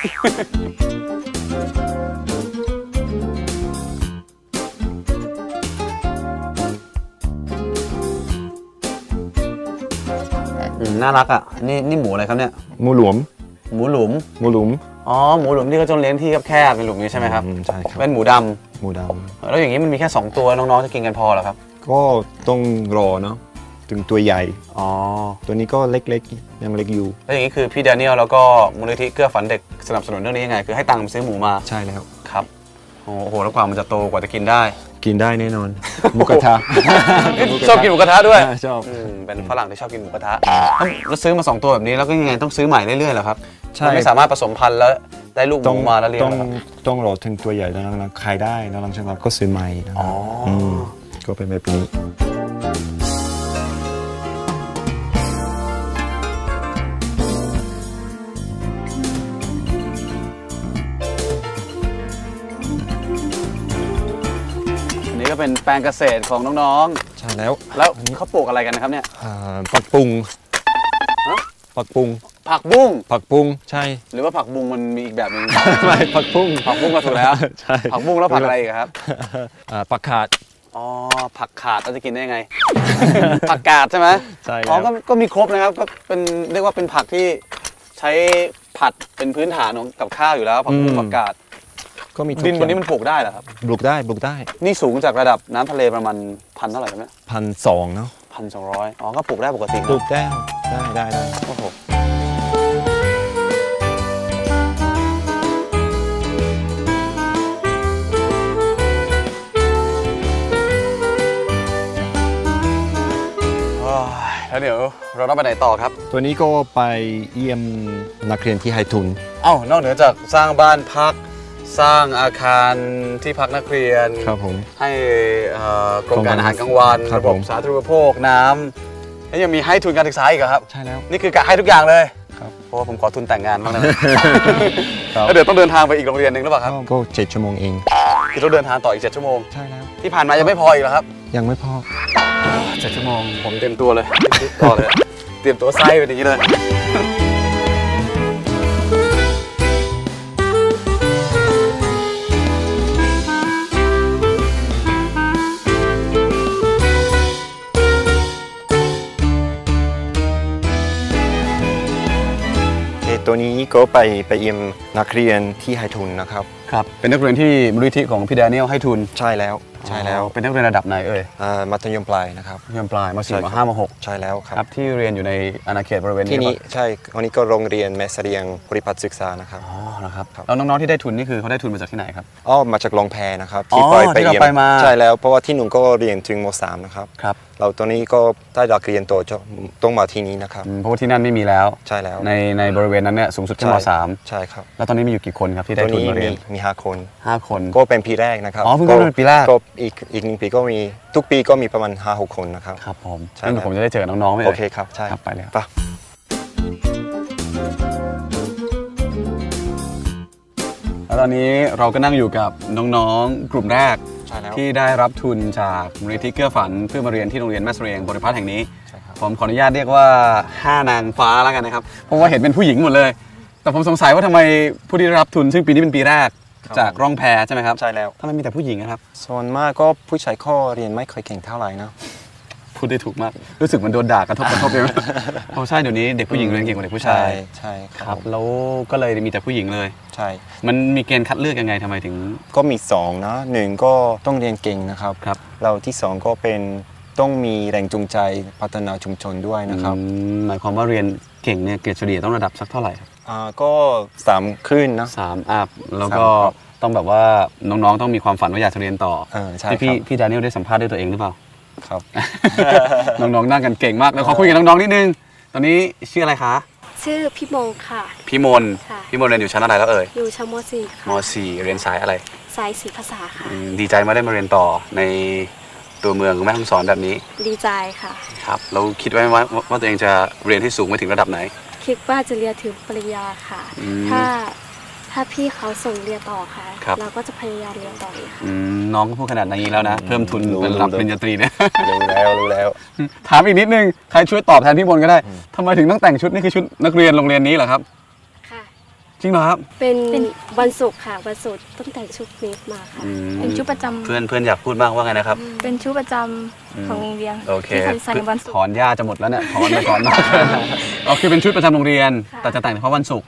น่ารักอ่ะนี่นี่หมูอะไรครับเนี่ยหมูหลวมหมูหลุมหมูหลุมอ๋อหมูหลุมที่เขาจะเลี้ยงที่แคบๆเป็นหลุมนี้ใช่ไหมครับใช่ครับเป็นหมูดำหมูดำแล้วอย่างนี้มันมีแค่สองตัวน้องๆจะกินกันพอเหรอครับก็ต้องรอเนาะถึงตัวใหญ่อ๋อตัวนี้ก็เล็กๆยังเล็กอยู่แล้วอย่างนี้คือพี่แดเนียลแล้วก็มูลนิธิเกื้อฝันเด็กสนับสนุนเรื่องนี้ยังไงคือให้ตังค์ซื้อหมูมาใช่แล้วครับโอ้โหแล้วกว่ามันจะโตกว่าจะกินได้กินได้แน่นอนหมูกระทะชอบกินหมูกระทะด้วยชอบเป็นฝรั่งที่ชอบกินหมูกระทะแล้วซื้อมาสองตัวแบบนี้แล้วก็ยังไงต้องซื้อใหม่เรื่อยๆเหรอครับใช่ไม่สามารถผสมพันธุ์แล้วได้ลูกหมูมาแล้วเลี้ยงต้องต้องรอถึงตัวใหญ่แล้วนะขายได้แล้วหลังจากนั้นก็ซื้อใหม่อ๋อก็เป็นแบบนี้ก็เป็นแปลงเกษตรของน้องๆใช่แล้วแล้วเขาปลูกอะไรกันนะครับเนี่ยผักบุ้งผักบุ้งผักบุ้งผักบุ้งใช่หรือว่าผักบุ้งมันมีอีกแบบนึงไม่ผักบุ้งผักบุ้งก็ถูกแล้วใช่ผักบุ้งแล้วผักอะไรครับผักขาดอ๋อผักขาดเราจะกินได้ยังไงผักกาดใช่ไหมใช่อ๋อก็ก็มีครบนะครับก็เป็นเรียกว่าเป็นผักที่ใช้ผัดเป็นพื้นฐานของกับข้าวอยู่แล้วผักบุ้งผักกาดก็มีทุกดินอย่างวันนี้มันปลูกได้เหรอครับปลูกได้ปลูกได้นี่สูงจากระดับน้ำทะเลประมาณพันเท่าไหร่ครับเนี่ยพันสองเนาะพันสองร้อยอ๋อก็ปลูกได้ปกติปลูกได้ได้ได้ได้โอ้โหแล้วเดี๋ยวเราต้องไปไหนต่อครับตัวนี้ก็ไปเยี่ยมนักเรียนที่ไฮทุนเอ้านอกเหนือจากสร้างบ้านพักสร้างอาคารที่พักนักเรียนครับผมให้โครงการอาหารกลางวันครับระบบผมสาธารณูปโภคน้ำแล้วยังมีให้ทุนการศึกษาอีกเหรอครับใช่แล้วนี่คือกะให้ทุกอย่างเลยครับเพราะว่าผมขอทุนแต่งงานบ้างนะครับแล้วเดี๋ยวต้องเดินทางไปอีกโรงเรียนหนึ่งหรือเปล่าครับก็เจ็ดชั่วโมงเองคือต้องเดินทางต่ออีกเจ็ดชั่วโมงใช่แล้วที่ผ่านมายังไม่พออีกเหรอครับยังไม่พอเจ็ดชั่วโมงผมเตรียมตัวเลยต่อเลย เตรียมตัวไส้ไปอย่างนี้เลยตัวนี้ก็ไปไปเยี่ยมนักเรียนที่ไฮทุนนะครับครับเป็นนักเรียนที่มูลนิธิของพี่แดเนียลให้ทุนใช่แล้วใช่แล้วเป็นนักเรียนระดับไหนเอ่ยอ่ามัธยมปลายนะครับมัธยมปลายม.สี่ ม.ห้า ม.หกใช่แล้วครับครับที่เรียนอยู่ในอาณาเขตบริเวณนี้ที่นี้หรือเปล่าใช่อันนี้ก็โรงเรียนแม่เสรียงบริพัตรศึกษานะครับอ๋อนะครับแล้วน้องๆที่ได้ทุนนี่คือเขาได้ทุนมาจากที่ไหนครับอ๋อมาจากลองแพนะครับอ๋อปล่อยที่เรายี่ยไปมาใช่แล้วเพราะว่าที่หนุ่มก็เรียนถึงม.สามนะครับครับเราตัวนี้ก็ได้ดักเรียนโตจะต้องมาที่นี้นะครับอืมเพราะว่าที่นั่นไม่มีแล้วใช่แล้วในในบริเวณนั้นเนี่ยสูงสุดแค่ม.สามใช่ครับแล้วตอนนี้มีอยู่กี่คนครับที่ได้ตัวทุนนี้มาเรีมียนมีห้าคนห้าคนก็เป็นปีแรกนะครับอ๋อเพิ่งเข้าเป็นปีแรกก็อีกอีกหนึ่งปีก็มีทุกปีก็มีประมาณห้าหกคนนะครับครับผมใช่งั้นครับผมจะได้เจอน้องๆไหมโอเอ่ยเคครับใช่ครับไปเลยครับไปแล้วตอนนี้เราก็นั่งอยู่กับน้องๆกลุ่มแรกใช่แล้วที่ได้รับทุนจากมูลนิธิเกื้อฝันเพื่อมาเรียนที่โรงเรียนแม่เสรียงบริพัตรแห่งนี้ใช่ครับผมขออนุญาตเรียกว่าห้านางฟ้าแล้วกันนะครับเพราะว่าเห็นเป็นผู้หญิงหมดเลย แต่ผมสงสัยว่าทำไมผู้ที่ได้รับทุนซึ่งปีนี้เป็นปีแรกจากร่องแพใช่ไหมครับใช่แล้วทำไมมีแต่ผู้หญิงนะครับส่วนมากก็ผู้ชายข้อเรียนไม่ค่อยเก่งเท่าไหร่นะพูดได้ถูกมากรู้สึกมันโดนด่ากระทบกระทบเลยไหมเพราะใช่เดี๋ยวนี้เด็กผู้หญิงเรียนเก่งกว่าเด็กผู้ชายใช่คครัรับบแล้วก็เลยมีแต่ผู้หญิงเลยใช่มันมีเกณฑ์คัดเลือกยังไงทำไมถึงก็มีสองนะหนึ่งก็ต้องเรียนเก่งนะครับครับเราที่สองก็เป็นต้องมีแรงจูงใจพัฒนาชุมชนด้วยนะครับอืมหมายความว่าเรียนเก่งเนี่ยเกรดเฉลี่ยต้องระดับสักเท่าไหร่อ่าก็สามขึ้นนะสามอัพแล้วก็สามครับต้องแบบว่าน้องๆต้องมีความฝันว่าอยากจะเรียนต่อเออใช่ที่พี่ครับพี่แดเนียลได้สัมภาษณ์ด้วยตัวเองหรือเปล่าครับน้องๆนั่งกันเก่งมากแล้วขอคุยกับน้องๆนิดนึงตอนนี้ชื่ออะไรคะชื่อพี่โมงค่ะพี่มนค่ะพี่มนเรียนอยู่ชั้นอะไรแล้วเอ่ยอยู่ชั้นม .สี่ ค่ะม สี่เรียนสายอะไรสายศิลปภาษาค่ะอืมดีใจมาได้มาเรียนต่อในตัวเมืองแม่ฮ่องสอนแบบนี้ดีใจค่ะครับแล้วคิดไว้ไหมว่าว่าตัวเองจะเรียนให้สูงไปถึงระดับไหนคิดว่าจะเรียนถึงปริญญาค่ะอืมถ้าถ้าพี่เขาส่งเรียนต่อค่ะครับเราก็จะพยายามเรียนต่ออีกค่ะอืมน้องก็พูดขนาดนี้แล้วนะ เพิ่มทุนรู้เป็นระดับรู้ปริญญาตรีเนี่ยรู้แล้วรู้แล้วถามอีกนิดนึง ใครช่วยตอบแทนพี่มนก็ได้ทำไมถึงต้องแต่งชุดนี่คือชุดนักเรียนโรงเรียนนี้เหรอครับค่ะจริงเหรอครับเป็นวันศุกร์ค่ะ วันศุกร์ต้องแต่งชุดนี้มาค่ะอืมเป็นชุดประจำเพื่อนเพื่อนอยากพูดบ้างว่าไงนะครับเป็นชุดประจำของโรงเรียนโอเคที่เขาใส่ในวันศุกถร์อนหญ้าจะหมดแล้วเนี่ยถอนไปก่อนนะโอเคเป็นชุดประจำโรงเรียนค่ะแต่จะแต่งเฉพาะวันศุกร์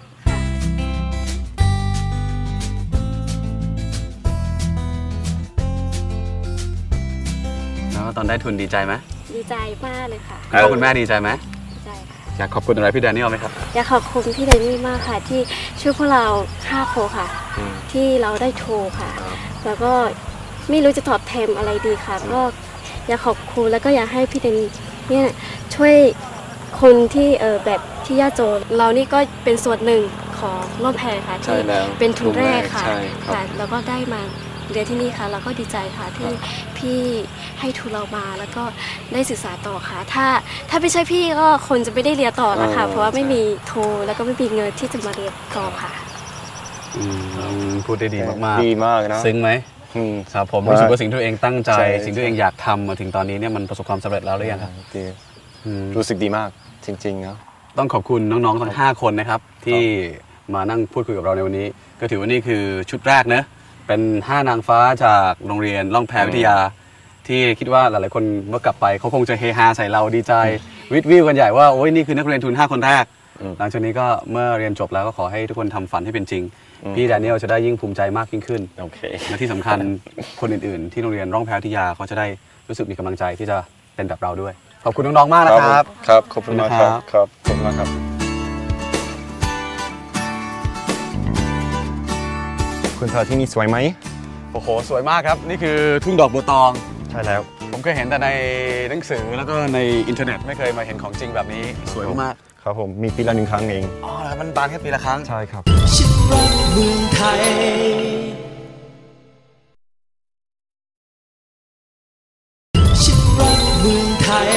แล้วตอนได้ทุนดีใจไหมดีใจมากเลยค่ะแล้วคุณแม่ดีใจไหมดีใจค่ะอยากขอบคุณอะไรพี่แดเนียลไหมครับอยากขอบคุณพี่ไดนี่มากค่ะ ที่ช่วยพวกเราห้าคนค่ะ ที่เราได้โชว์ค่ะ แล้วก็ไม่รู้จะตอบแทนอะไรดีค่ะ ก็อยากขอบคุณแล้วก็อยากให้พี่เดนเนี่ยช่วยคนที่เออแบบที่ยากจนเรานี่ก็เป็นส่วนหนึ่งของร่วมแพรค่ะใช่ที่แล้วเป็นทุนแรกค่ะใช่ครับค่ะแล้วก็ได้มาเรียนที่นี่ค่ะเราก็ดีใจค่ะที่พี่ให้ทุนเรามาแล้วก็ได้ศึกษาต่อค่ะ ถ้าถ้าไม่ใช่พี่ก็คนจะไม่ได้เรียนต่อแล้วค่ะเพราะว่าไม่มีทุนแล้วก็ไม่มีเงินที่จะมาเรียนต่อค่ะอืมพูดได้ดีมากๆดีมากนะซึ้งไหมอืมครับผมรู้สึกว่าสิ่งที่ตัวเองตั้งใจใช่สิ่งที่ตัวเองอยากทำมาถึงตอนนี้เนี่ยมันประสบความสำเร็จแล้วหรือยังครับดีอืมรู้สึกดีมากจริงๆนะต้องขอบคุณน้องๆทั้งห้าคนนะครับที่มานั่งพูดคุยกับเราในวันนี้ ก็ถือว่านี่คือชุดแรกเนะเป็นห้านางฟ้าจากโรงเรียนล่องแพวิทยา ที่คิดว่าหลายๆคนเมื่อกลับไปเขาคงจะเฮฮาใส่เราดีใจวิทวิวกันใหญ่ว่าโอ้ยนี่คือนักเรียนทุนห้าคนแรกหลังจากนี้ก็เมื่อเรียนจบแล้วก็ขอให้ทุกคนทำฝันให้เป็นจริงพี่แดเนียลจะได้ยิ่งภูมิใจมากยิ่งขึ้นโอเคและที่สำคัญคนอื่นๆที่โรงเรียนร่องแพวิทยาเขาจะได้รู้สึกมีกำลังใจที่จะเป็นแบบเราด้วยขอบคุณน้องๆมากนะครับครับขอบคุณมากครับครับขอบคุณมากครับคุณทาที่นี่สวยไหมโอ้โหสวยมากครับนี่คือทุ่งดอกบัวตองใช่แล้วผมเคยเห็นแต่ในหนังสือแล้วก็ในอินเทอร์เน็ตไม่เคยมาเห็นของจริงแบบนี้สวยมากครับผมมีปีละหนึ่งครั้งเองอ๋อแล้วมันบานแค่ปีละครั้งใช่ครับฉันรักเมืองไทยฉันรักเมืองไทย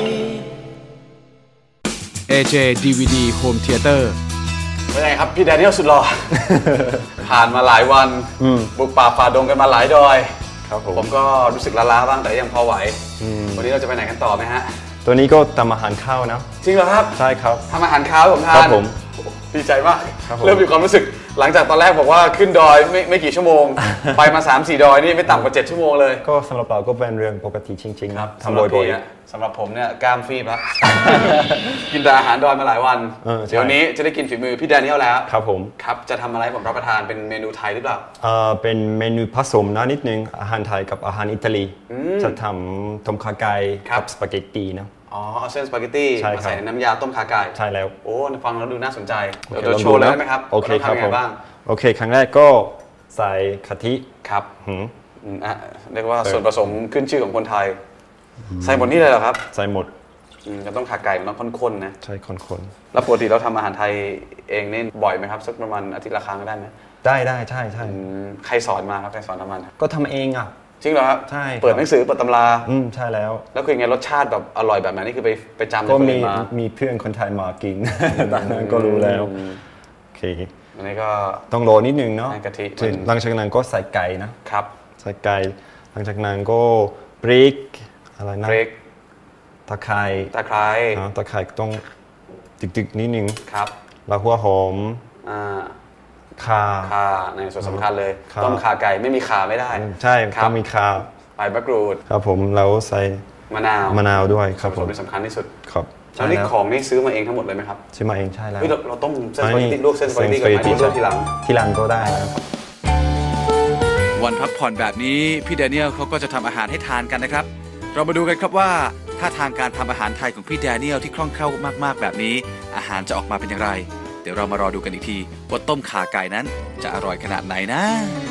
เอ เจ ดี วี ดี Home Theater เป็นไงครับพี่แดเนียลสุดหล่อ ผ่านมาหลายวันบุกป่าฝ่าดงกันมาหลายดอยครับผมผมก็รู้สึกล้าๆบ้างแต่ยังพอไหววันนี้เราจะไปไหนกันต่อไหมฮะตัวนี้ก็ทำอาหารข้าวนะจริงเหรอครับใช่ครับทำอาหารข้าวผมทานครับผมดีใจมากเริ่มมีความรู้สึกหลังจากตอนแรกบอกว่าขึ้นดอยไม่ไม่กี่ชั่วโมง ไปมา สามสี่ ดอยนี่ไม่ต่ำกว่าเจ็ดชั่วโมงเลยก็สำหรับเราก็เป็นเรื่องปกติจริงๆครับทำบ่อยๆสำหรับผมเนี่ยกล้ามฟีบแล้ว กินแต่อาหารดอยมาหลายวันเดี๋ยวนี้จะได้กินฝีมือพี่แดเนียลแล้วครับผมครับจะทำอะไรผมรับประทานเป็นเมนูไทยหรือเปล่าเอ่อเป็นเมนูผสมนะนิดนึงอาหารไทยกับอาหารอิตาลีจะทำต้มข่าไก่กับสปาเกตตีนะอ๋อเอาเส้นสปาเกตตี้มาใส่ในน้ำยาต้มข่าไก่ใช่แล้วโอ้ฟังแล้วดูน่าสนใจเดี๋ยวโชว์เลยได้ไหมครับโอเคครับผมบ้างโอเคครั้งแรกก็ใส่กะทิครับอ่ะเรียกว่าส่วนผสมขึ้นชื่อของคนไทยใส่หมดนี่เลยเหรอครับใส่หมดจะต้องข่าไก่มันต้องข้นๆนะใช่ข้นๆแล้วปกติเราทำอาหารไทยเองนี่บ่อยไหมครับสักประมาณอาทิตย์ละครั้งได้ไหมได้ได้ใช่ใช่ใครสอนมาครับใครสอนทำมันก็ทำเองอ่ะจริงเหรอครับใช่เปิดหนังสือเปิดตำราอืมใช่แล้วแล้วคือไงรสชาติแบบอร่อยแบบไหนนี่คือไปไปจำก็มีมีเพื่อนคนไทยมากินตอนนั้นก็รู้แล้วโอเคอันนี้ก็ต้องรอนิดนึงเนาะกะทิหลังจากนั้นก็ใส่ไก่นะครับใส่ไก่หลังจากนั้นก็พริกอะไรนะพริกตะไคร้ตะไคร้ตะไคร้ต้องตึกๆนิดนึงครับแล้วหัวหอมอ่าข่าข่าในส่วนสำคัญเลยต้มข่าไก่ไม่มีข่าไม่ได้ใช่ต้องมีข่าใบมะกรูดครับผมแล้วใส่มะนาวมะนาวด้วยครับผมเป็นสำคัญที่สุดครับแล้วนี่ของนี่ซื้อมาเองทั้งหมดเลยไหมครับซื้อมาเองใช่แล้วเราต้มเส้นสปาเกตตี้ลวกเส้นสปาเกตตี้ก่อนไหมลวกทีหลังทีหลังก็ได้ครับวันพักผ่อนแบบนี้พี่แดเนียลเขาก็จะทำอาหารให้ทานกันนะครับเรามาดูกันครับว่าถ้าทางการทำอาหารไทยของพี่แดเนียลที่คล่องแคล่วมากๆแบบนี้อาหารจะออกมาเป็นอย่างไรเดี๋ยวเรามารอดูกันอีกทีว่าต้มข่าไก่นั้นจะอร่อยขนาดไหนนะ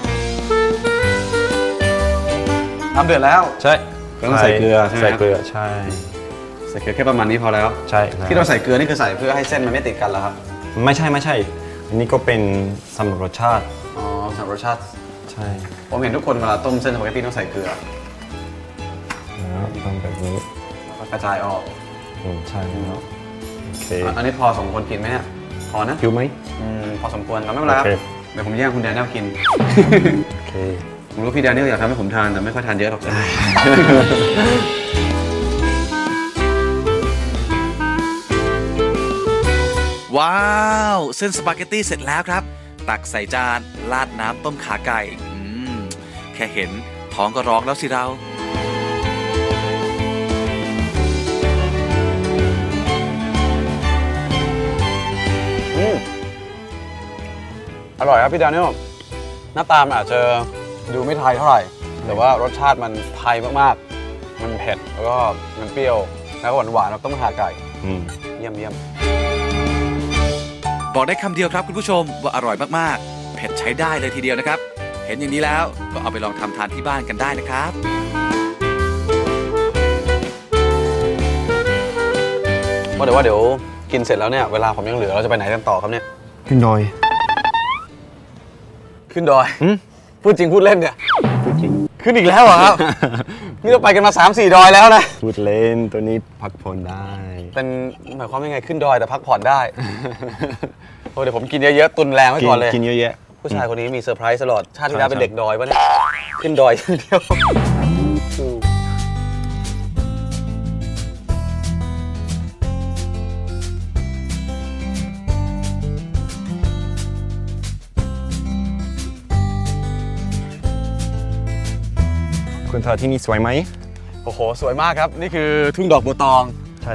น้ำเดือดแล้วใช่ต้องใส่เกลือใช่ไหมใส่เกลือใช่ใส่เกลือแค่ประมาณนี้พอแล้วใช่ที่เราใส่เกลือนี่คือใส่เพื่อให้เส้นมันไม่ติดกันเหรอครับไม่ใช่ไม่ใช่อันนี้ก็เป็นสำหรับรสชาติอ๋อสำหรับรสชาติใช่ผมเห็นทุกคนเวลาต้มเส้นสปาเกตตี้ต้องใส่เกลือต้องแบบนี้กระจายออกอืมใช่แล้วโอเคอันนี้พอสมควรกินไหมเนี่ยพอนะหิวไหมอืมพอสมควรแต่ไม่เป็นไรครับเดี๋ยวผมแย่งคุณแดเนียลกินโอเคผมรู้พี่แดเนียลอยากทำให้ผมทานแต่ไม่ค่อยทานเยอะหรอกว้าวเส้นสปาเกตตี้เสร็จแล้วครับตักใส่จานราดน้ำต้มข่าไก่อืมแค่เห็นท้องก็ร้องแล้วสิเราอร่อยครับพี่แดเนียลหน้าตามันอาจจะดูไม่ไทยเท่าไหร่แต่ว่ารสชาติมันไทยมากๆมันเผ็ดแล้วก็มันเปรี้ยวแล้วก็หวานๆแล้วต้มข่าไก่เยี่ยมเยี่ยมบอกได้คำเดียวครับคุณผู้ชมว่าอร่อยมากๆเผ็ดใช้ได้เลยทีเดียวนะครับเห็นอย่างนี้แล้วก็เอาไปลองทำทานที่บ้านกันได้นะครับว่าแต่ว่าเดี๋ยวกินเสร็จแล้วเนี่ยเวลาผมยังเหลือเราจะไปไหนกันต่อครับเนี่ยขึ้นดอยขึ้นดอยพูดจริงพูดเล่นเนี่ยพูดจริงขึ้นอีกแล้วเหรอครับนี่เราไปกันมา สามสี่ ดอยแล้วนะพูดเล่นตัวนี้พักผ่อนได้เป็นหมายความว่าไงขึ้นดอยแต่พักผ่อนได้โอ้เดี๋ยวผมกินเยอะๆตุนแรงไว้ก่อนเลยกินเยอะแยะผู้ชายคนนี้มีเซอร์ไพรส์ตลอดชาติที่แล้วเป็นเด็กดอยป่ะเนี่ยขึ้นดอยอย่างเดียวคุณทาที่นี่สวยไหมโอ้โหสวยมากครับนี่คือทุ่งดอกบัวตองใช่แล้ว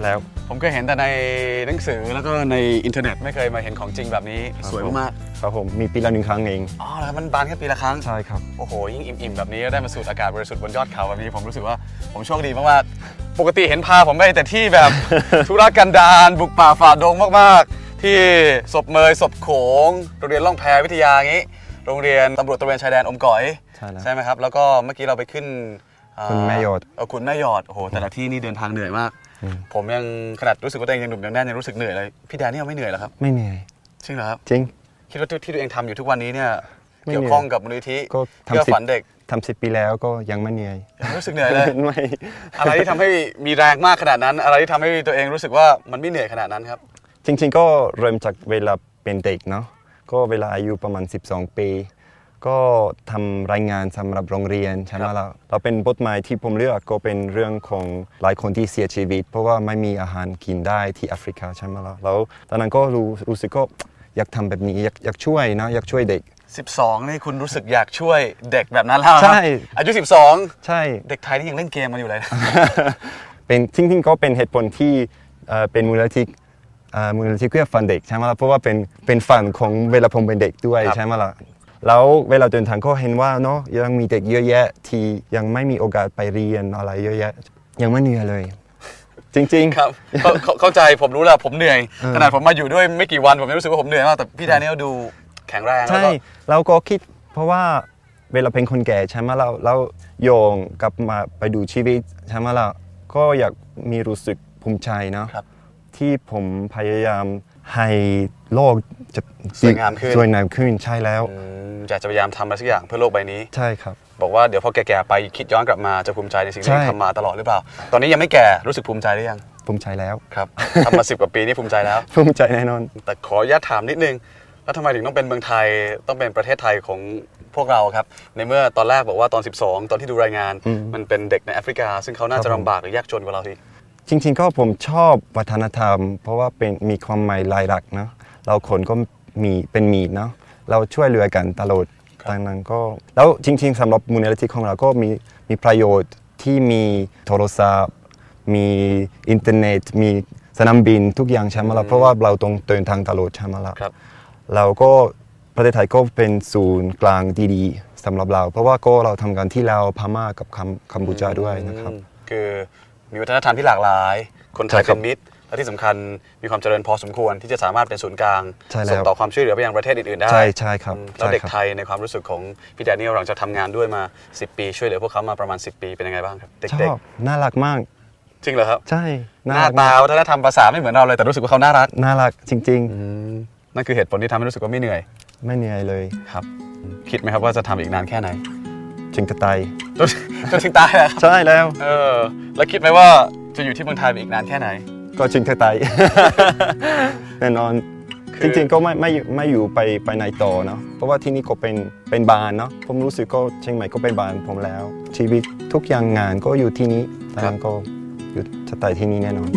ผมเคยเห็นแต่ในหนังสือแล้วก็ในอินเทอร์เน็ตไม่เคยมาเห็นของจริงแบบนี้สวยมากครับผมมีปีละหนึ่งครั้งเองอ๋อแล้วมันบานแค่ปีละครั้งใช่ครับโอ้โหยิ่งอิ่มๆแบบนี้ได้มาสูดอากาศบริสุทธิ์บนยอดเขาแบบนี้ผมรู้สึกว่าผมโชคดีมากๆปกติเห็นพาผมไปแต่ที่แบบ ธุรกันดารบุกป่าฝ่าดงมากๆที่ศพเมยศพโขงโรงเรียนล่องแพวิทยาอย่างนี้โรงเรียนตำรวจตระเวนชายแดนอมก๋อยใช่ไหมครับแล้วก็เมื่อกี้เราไปขึ้นคุณแม่ยอดเออคุณแม่ยอดโอ้โหแต่ละที่นี่เดินทางเหนื่อยมากผมยังขนาดรู้สึกว่าตัวเองยังหนุ่มยังแน่นยังรู้สึกเหนื่อยเลยพี่แดนนี่ไม่เหนื่อยหรอครับไม่เหนื่อยจริงเหรอครับจริงคิดว่าที่ตัวเองทำอยู่ทุกวันนี้เนี่ยเกี่ยวข้องกับมูลนิธิเพื่อฝันเด็กทำสิบปีแล้วก็ยังไม่เหนื่อยรู้สึกเหนื่อยเลยไม่อะไรที่ทำให้มีแรงมากขนาดนั้นอะไรที่ทำให้ตัวเองรู้สึกว่ามันไม่เหนื่อยขนาดนั้นครับจริงๆก็เริ่มจากเวลาเป็นเด็กเนาะก็เวลาอายุประมาณสิบสองปีก็ทำรายงานสำหรับโรงเรียนใช่ไหมล่ะเราเป็นบทหมายที่ผมเลือกก็เป็นเรื่องของหลายคนที่เสียชีวิตเพราะว่าไม่มีอาหารกินได้ที่แอฟริกาใช่ไหมล่ะแล้วตอนนั้นก็รู้รู้สึกก็อยากทำแบบนี้อยากอยากช่วยนะอยากช่วยเด็กสิบสองนี่คุณรู้สึกอยากช่วยเด็กแบบนั้นแล้วใช่อายุสิบสองใช่เด็กไทยนี่ยังเล่นเกมมาอยู่เลยเป็นจริงๆก็เป็นเหตุผลที่เป็นมูลนิธิมูลนิธิเพื่อฝันเด็กใช่ไหมล่ะเพราะว่าเป็นเป็นฝันของเวลาผมเป็นเด็กด้วยใช่ไหมล่ะแล้วเวลาเดินทางก็เห็นว่าเนาะยังมีเด็กเยอะแยะที่ยังไม่มีโอกาสไปเรียนอะไรเยอะแยะยังไม่เหนื่อยเลยจริงๆครับเข้าใจผมรู้แล้วผมเหนื่อยขนาดผมมาอยู่ด้วยไม่กี่วันผมยังรู้สึกว่าผมเหนื่อยมากแต่พี่แดเนียลดูแข็งแรงใช่เราก็คิดเพราะว่าเวลาเป็นคนแก่ใช่ไหมเราเราโยงกลับมาไปดูชีวิตใช่ไหมล่ะก็อยากมีรู้สึกภูมิใจนะที่ผมพยายามให้โลกจะสวยงามขึ้นสวยงามขึ้นใช่แล้วอยากจะพยายามทำอะไรสักอย่างเพื่อโลกใบนี้ใช่ครับบอกว่าเดี๋ยวพอแก่ๆไปคิดย้อนกลับมาจะภูมิใจในสิ่งที่ทำมาตลอดหรือเปล่าตอนนี้ยังไม่แก่รู้สึกภูมิใจหรือยังภูมิใจแล้วครับทำมาสิบกว่าปีนี่ภูมิใจแล้วภูมิใจแน่นอนแต่ขออนุญาตถามนิดนึงแล้วทำไมถึงต้องเป็นเมืองไทยต้องเป็นประเทศไทยของพวกเราครับในเมื่อตอนแรกบอกว่าตอนสิบสองตอนที่ดูรายงานมันเป็นเด็กในแอฟริกาซึ่งเขาน่าจะลำบากหรือยากจนกว่าเราทีจริงๆก็ผมชอบวัฒนธรรมเพราะว่าเป็นมีความหมายหลายหลักนะเราคนก็มีเป็นมีเนาะเราช่วยเหลือกันตลอดดังนั้นก็แล้วจริงๆสำหรับมูลนิธิของเราก็มีมีประโยชน์ที่มีโทรศัพท์มีอินเทอร์เน็ตมีสนามบินทุกอย่างใช่ไหมล่ะเพราะว่าเราต้องเดินทางตลอดใช่ไหมล่ะเราก็ประเทศไทยก็เป็นศูนย์กลางดีๆสำหรับเราเพราะว่าก็เราทำงานที่ลาวพม่ากับกัมพูชาด้วยนะครับคือมีวัฒนธรรมที่หลากหลายคนไทยเป็นมิตรและที่สำคัญมีความเจริญพอสมควรที่จะสามารถเป็นศูนย์กลางส่งต่อความช่วยเหลือไปยังประเทศอื่นๆได้ใช่ใช่ครับแล้วเด็กไทยในความรู้สึกของพี่แดเนียลหลังจากทำงานด้วยมาสิบปีช่วยเหลือพวกเขามาประมาณสิบปีเป็นยังไงบ้างครับเด็กๆชอบน่ารักมากจริงเหรอครับใช่หน้าตาวัฒนธรรมภาษาไม่เหมือนเราเลยแต่รู้สึกว่าเขาน่ารักน่ารักจริงๆนั่นคือเหตุผลที่ทำให้รู้สึกว่าไม่เหนื่อยไม่เหนื่อยเลยครับคิดไหมครับว่าจะทำอีกนานแค่ไหนจนจะตายจนถึงตายแล้วใช่แล้วเออแล้วคิดไหมว่าจะอยู่ที่เมืองไทยอีกนานแค่ไหนก็จริงจะตายแน่นอนจริงๆก็ไม่ไม่ไม่อยู่ไปไปไหนต่อเนาะเพราะว่าที่นี่ก็เป็นเป็นบ้านเนาะผมรู้สึกก็เชียงใหม่ก็เป็นบ้านผมแล้วชีวิตทุกอย่างงานก็อยู่ที่นี้ดังนั้นก็อยู่จะตายที่นี่แน่นอน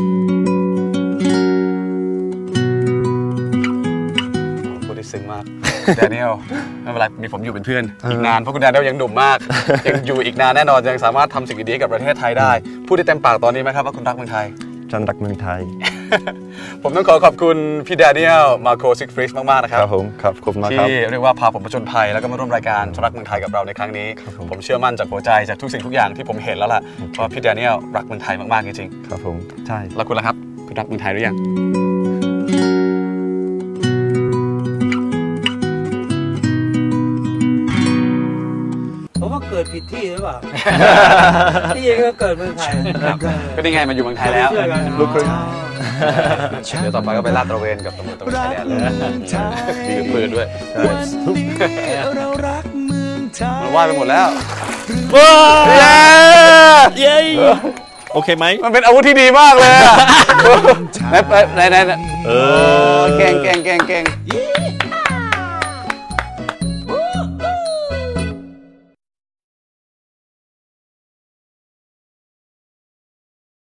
พูดได้ซึ้งมากแดเนียลไม่เป็นไรมีผมอยู่เป็นเพื่อนอีกนานเพราะคุณแดเนียลยังหนุ่มมากยังอยู่อีกนานแน่นอนยังสามารถทำสิ่งดีๆกับประเทศไทยได้พูดได้เต็มปากตอนนี้ไหมครับว่าคุณรักเมืองไทยฉันรักเมืองไทยผมต้องขอขอบคุณพี่แดเนียลมาโคซิกฟริชมากๆนะครับครับผมครับขอบคุณมากครับที่เรียกว่าพาผมผจญภัยแล้วก็มาร่วมรายการรักเมืองไทยกับเราในครั้งนี้ผมเชื่อมั่นจากหัวใจจากทุกสิ่งทุกอย่างที่ผมเห็นแล้วล่ะว่าพี่แดเนียลรักเมืองไทยมากๆจริงๆครับผมใช่แล้วคุณล่ะครับคุณรักเมืองไทยหรือยังผมว่าเกิดผิดที่หรือเปล่าที่เองก็เกิดเมืองไทยก็ได้ไงมาอยู่เมืองไทยแล้วลูกครึ่งเดี๋ยวต่อไปก็ไปลาดตระเวนกับตำรวจตระเวนชายแดนเลยมีปืนด้วยมันว่ายไปหมดแล้วเย้โอเคไหมมันเป็นอาวุธที่ดีมากเลยไหนไหนไหนเออเก่งเก่งเก่งเก่ง